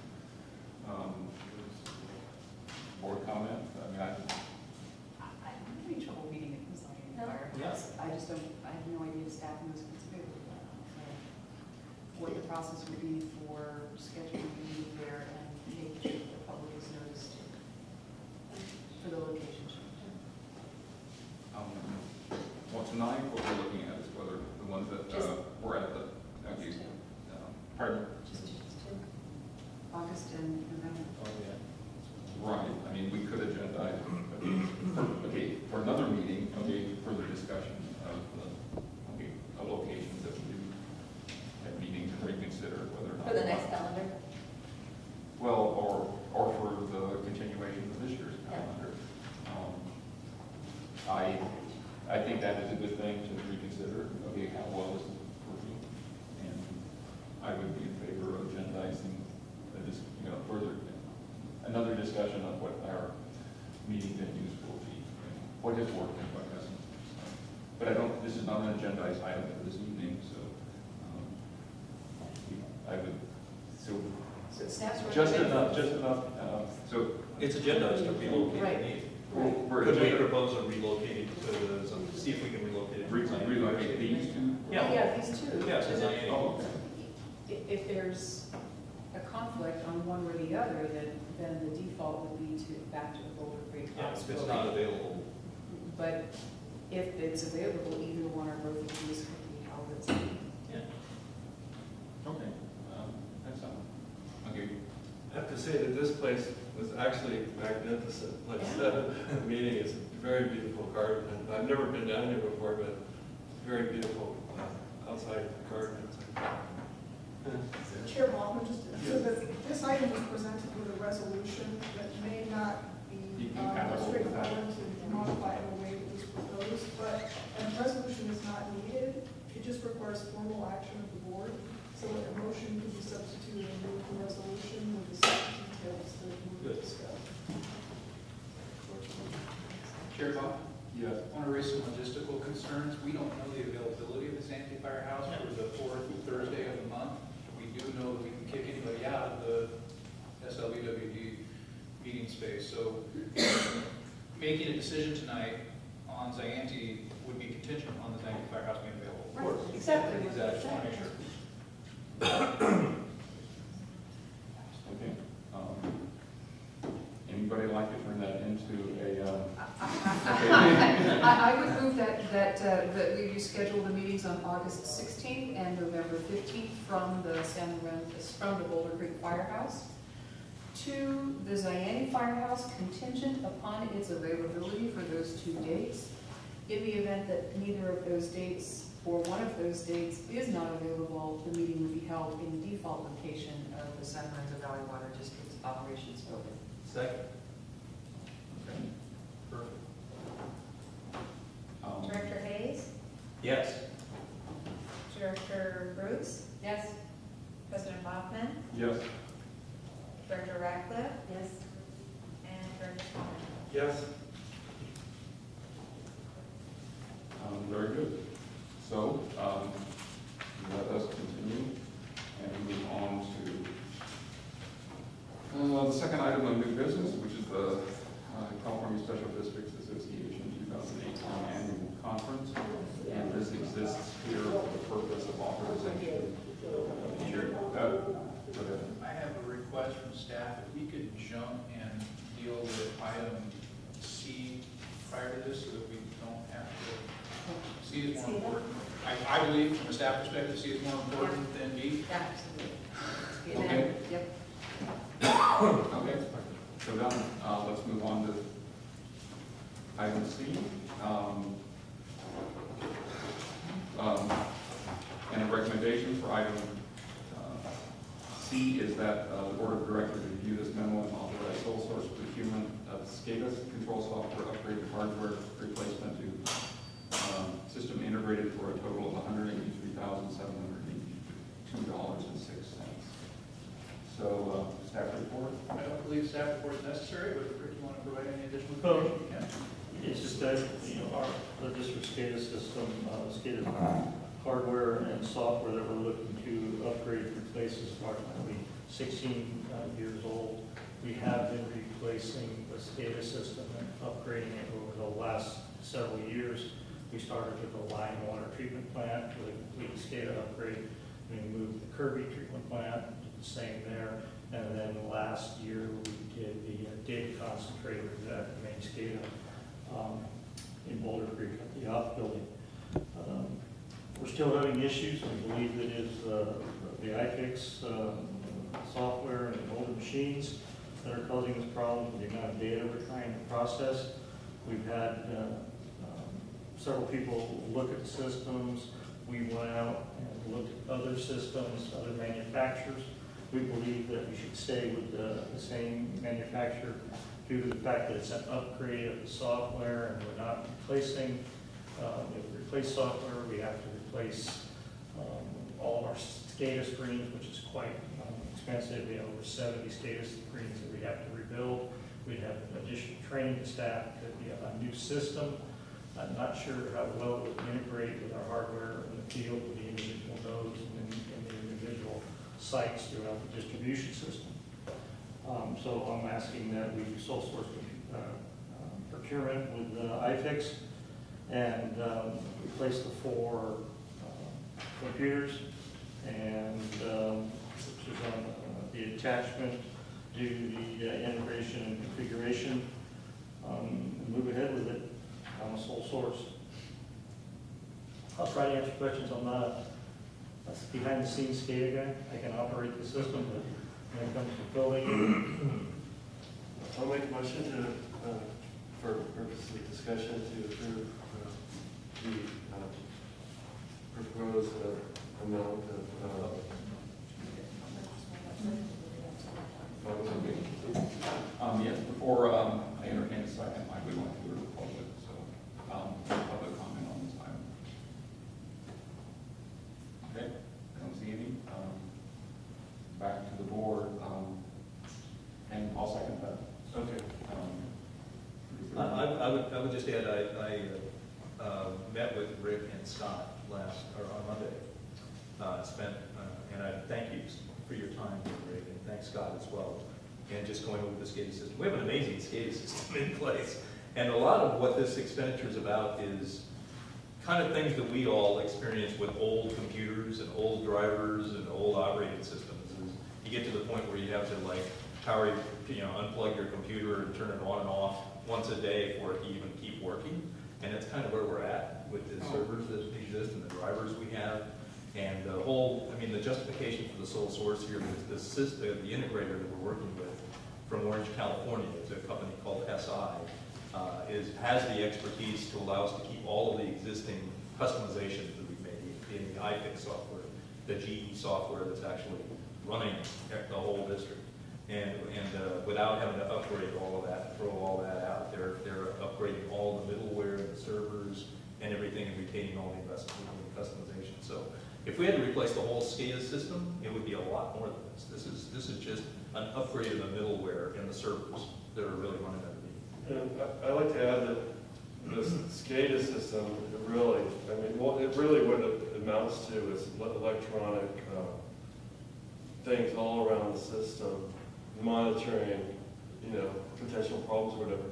board comment, I mean, I'm having trouble meeting at the Zion Fire. Yes. I just don't, I have no idea staffing responsibility. What the process would be for scheduling a meeting there and making sure that the public is noticed for the location change. well, tonight, what we're looking at is whether the ones that were at the, pardon? August and November. Oh, yeah. Right, I mean, we could agendize, for another meeting, further discussion. I think that is a good thing to reconsider, okay, how well is it working? And I would be in favor of agendizing, further, another discussion of what our meeting venues will be, and what has worked and what hasn't. But this is not an agendized item for this evening, so I would, So staff's just recommendation. enough, so. It's agendized to relocate Right. the meeting. We're Could we propose a relocating to, see if we can relocate it? relocate these two? Yeah, these two. Yeah, it's Zayante. Oh, If there's a conflict on one or the other, then the default would be to back to the Boulder Creek Yeah, House if it's building. not available. But if it's available, either one or both of these could be held at some. Yeah. okay, that's something. Okay, I have to say that this place was actually magnificent. Like the meeting is a very beautiful garden. I've never been down here before, but very beautiful outside garden. Chair Baldwin, just, so that this item was presented with a resolution that may not be straightforward to modify in the way it was proposed, but a resolution is not needed. It just requires formal action of the board. So a motion could be substituted and move the resolution with the same details that we discussed. Chair Bob, yes. I want to raise some logistical concerns. We don't know the availability of the Zayante Firehouse for the fourth Thursday of the month. We do know that we can kick anybody out of the SLVWD meeting space. So making a decision tonight on Zayante would be contingent on the Zayante Firehouse being available. Of course. Exactly. Exactly. Just want to make sure. Okay. Anybody like to turn that into a, I would move that we reschedule the meetings on August 16th and November 15th from the Boulder Creek Firehouse to the Zayante Firehouse, contingent upon its availability for those 2 dates. In the event that neither of those dates or one of those dates is not available, the meeting will be held in the default location of the San Lorenzo Valley Water District's operations building. Second. okay, perfect. Director Hayes, Yes. Director Bruce, Yes. President Hoffman, Yes. Director Ratcliffe. Yes. And Director Smallman. Yes. Very good. So, let us continue and move on to the second item of new business, which is the California Special Districts Association 2018 Annual Conference. And this exists here for the purpose of authorization. Go ahead. I have a request from staff, if we could jump and deal with item C prior to this, so that we don't have to, C is more important. I believe, from a staff perspective, C is more important than B. Absolutely. Okay. Yep. Okay, so then, let's move on to item C. And a recommendation for item C is that the Board of Directors review this memo and authorize sole source procurement of SCADA control software upgrade hardware replacement to system integrated for a total of $183,782.06. So, staff report? I don't believe staff report is necessary, but if you want to provide any additional information, you can. It's just that, the district SCADA system, SCADA hardware and software that we're looking to upgrade, replace is approximately 16 years old. We have been replacing the SCADA system and upgrading it over the last several years. We started with the Lime water treatment plant with a complete SCADA upgrade. We moved the Kirby treatment plant, did the same there. And then last year we did the data concentrator that main SCADA in Boulder Creek at the outbuilding. We're still having issues. We believe it is the iFix software and the older machines that are causing this problem, the amount of data we're trying to process. We've had several people look at the systems. We went out and looked at other systems, other manufacturers. We believe that we should stay with the same manufacturer due to the fact that it's an upgrade of the software and we're not replacing, if we replace software, we have to replace all of our SCADA screens, which is quite expensive. We have over 70 SCADA screens that we have to rebuild. We'd have additional training to staff. Could be a new system. I'm not sure how well it would integrate with our hardware in the field, with the individual nodes and the individual sites throughout the distribution system. So I'm asking that we sole source procurement with iFix and replace the 4 computers, and which is on the attachment, do the integration and configuration, and move ahead with it. I'm a sole source. I'll try to answer questions. I'm not a behind-the-scenes SCADA guy. I can operate the system, but when it comes to building, I'll make a motion to, for purposes of discussion, to approve the proposed amount of Yes, before I entertain a second, I would like to go to the public, so public comment on this item. Okay, I don't see any. Back to the board, and I'll second that. Okay. I would just add, I met with Rick and Scott on Monday. And I thank you for your time, Rick, and thank Scott as well. And just going over the SCADA system. We have an amazing SCADA system in place. And a lot of what this expenditure is about is kind of things that we all experience with old computers and old drivers and old operating systems. You get to the point where you have to like power, unplug your computer and turn it on and off once a day for it to even keep working. And that's kind of where we're at with the servers that exist and the drivers we have. And the whole, the justification for the sole source here is the system, the integrator that we're working with from Orange, California, it's a company called SI, has the expertise to allow us to keep all of the existing customizations that we've made in the iFix software, the GE software that's actually running the whole district. And without having to upgrade all of that, throw all that out, they're upgrading all the middleware and the servers and everything and retaining all the investment in customization. So if we had to replace the whole SCADA system, it would be a lot more than this. This is just an upgrade of the middleware and the servers that are really running underneath. And I'd like to add that this SCADA system, it really what it amounts to is electronic things all around the system, monitoring, potential problems or whatever.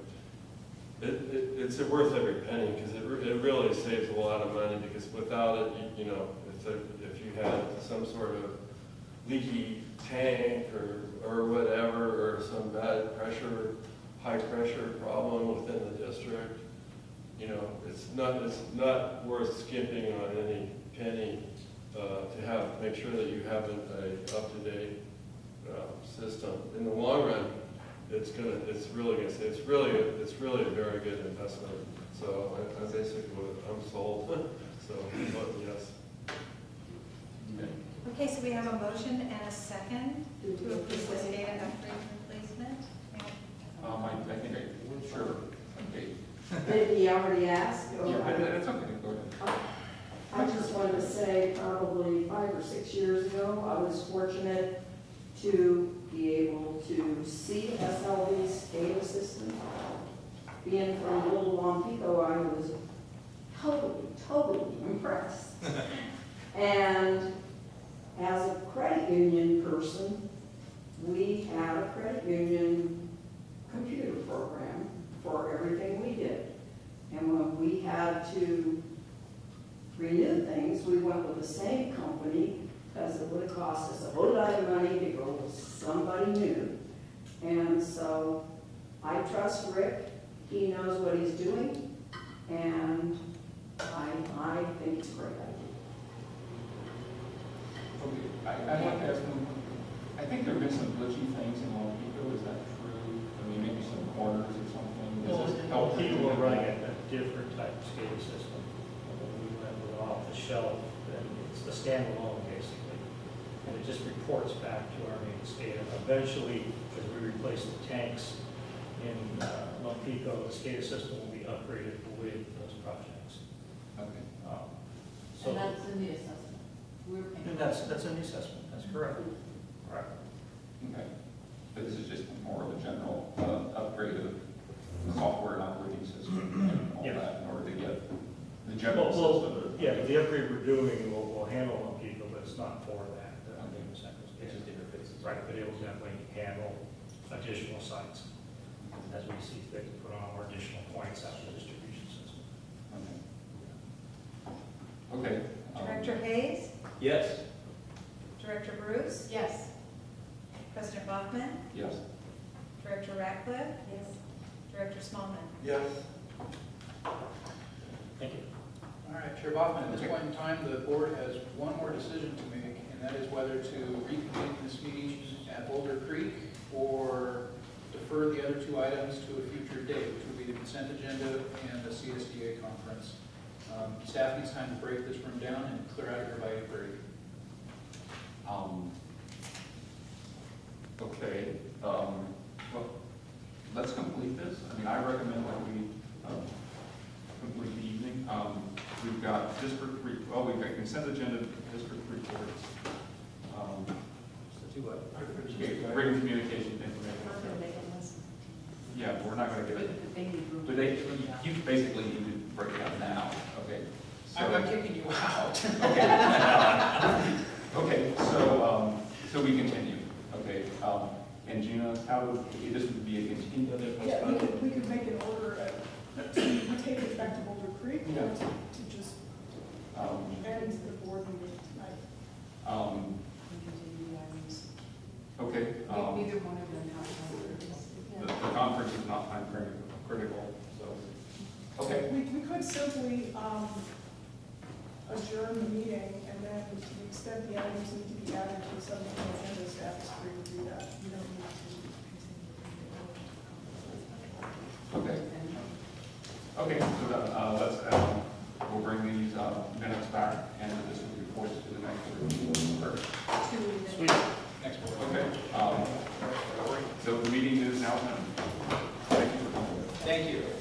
It's worth every penny because it really saves a lot of money, because without it, if you had some sort of leaky tank or whatever, or some bad high pressure problem within the district, it's not worth skimping on any penny to make sure that you have an up-to-date system. In the long run, it's really a very good investment. So I'm sold. So yes. Okay, so we have a motion and a second to approve the SCADA upgrade replacement. I think sure. Okay. Did he already ask? Yeah, that's okay. Go ahead. I just wanted to say probably 5 or 6 years ago, I was fortunate to be able to see SLV's SCADA system. Being from Little Wampico, I was totally impressed. And as a credit union person, we had a credit union computer program for everything we did. And when we had to renew things, we went with the same company because it would have cost us a whole lot of money to go with somebody new. And so I trust Rick. He knows what he's doing, and I think it's a great idea. Okay, I'd like to ask him, I think there have been some glitchy things in Wampico, is that true? Maybe some corners or something? Does this help? People are running a different type of SCADA system. We went with an off-the-shelf, and it's a standalone basically. And it just reports back to our main SCADA. Eventually, as we replace the tanks, in Lompico, the SCADA system will be upgraded with those projects. Okay. So, And that's in the assessment. We're paying. and that's in the assessment, that's correct. Right. Okay. But this is just more of a general upgrade of software and operating system and all Yeah. that in order to get the general Well, system. yeah, the upgrade we're doing will handle Lompico, but it's not for that. It's just interfaces. Right, but it will definitely handle additional sites as we see fit to put on more additional points out of the distribution system. Okay. Director Hayes, Yes. Director Bruce, Yes. President Bachman, Yes. Director Ratcliffe. Yes. Director Smallman. Yes. Thank you. All right, Chair Bachman, at this point in time, the board has one more decision to make, and that is whether to reconvene this meeting at Boulder Creek or defer the other two items to a future date, which would be the consent agenda and the CSDA conference. Staff needs time to break this room down and clear out of here by 8:30. Okay, well, let's complete this. I mean, I recommend that we complete the evening. We've got district we've got consent agenda, district reports. Written communication information. Yeah, we're not gonna get it. But you basically need to break it out now, okay? I'm not kicking you out. Okay. Okay, so we continue, okay? And Gina, this would be a continued? Yeah, we could make an order to take it back to Boulder Creek, or Yeah. to just end the board meeting tonight. Okay. Neither one of them The conference is not time critical, so, okay. We could simply adjourn the meeting, and then to the extent the items need to be added to the subsequent agenda, staff is free to do that. You don't need to. Okay. Okay, so let's, we'll bring these minutes back and this will be reported to the next board. Sweet. Next board. Okay. So the meeting is now done. Thank you for coming. Thank you.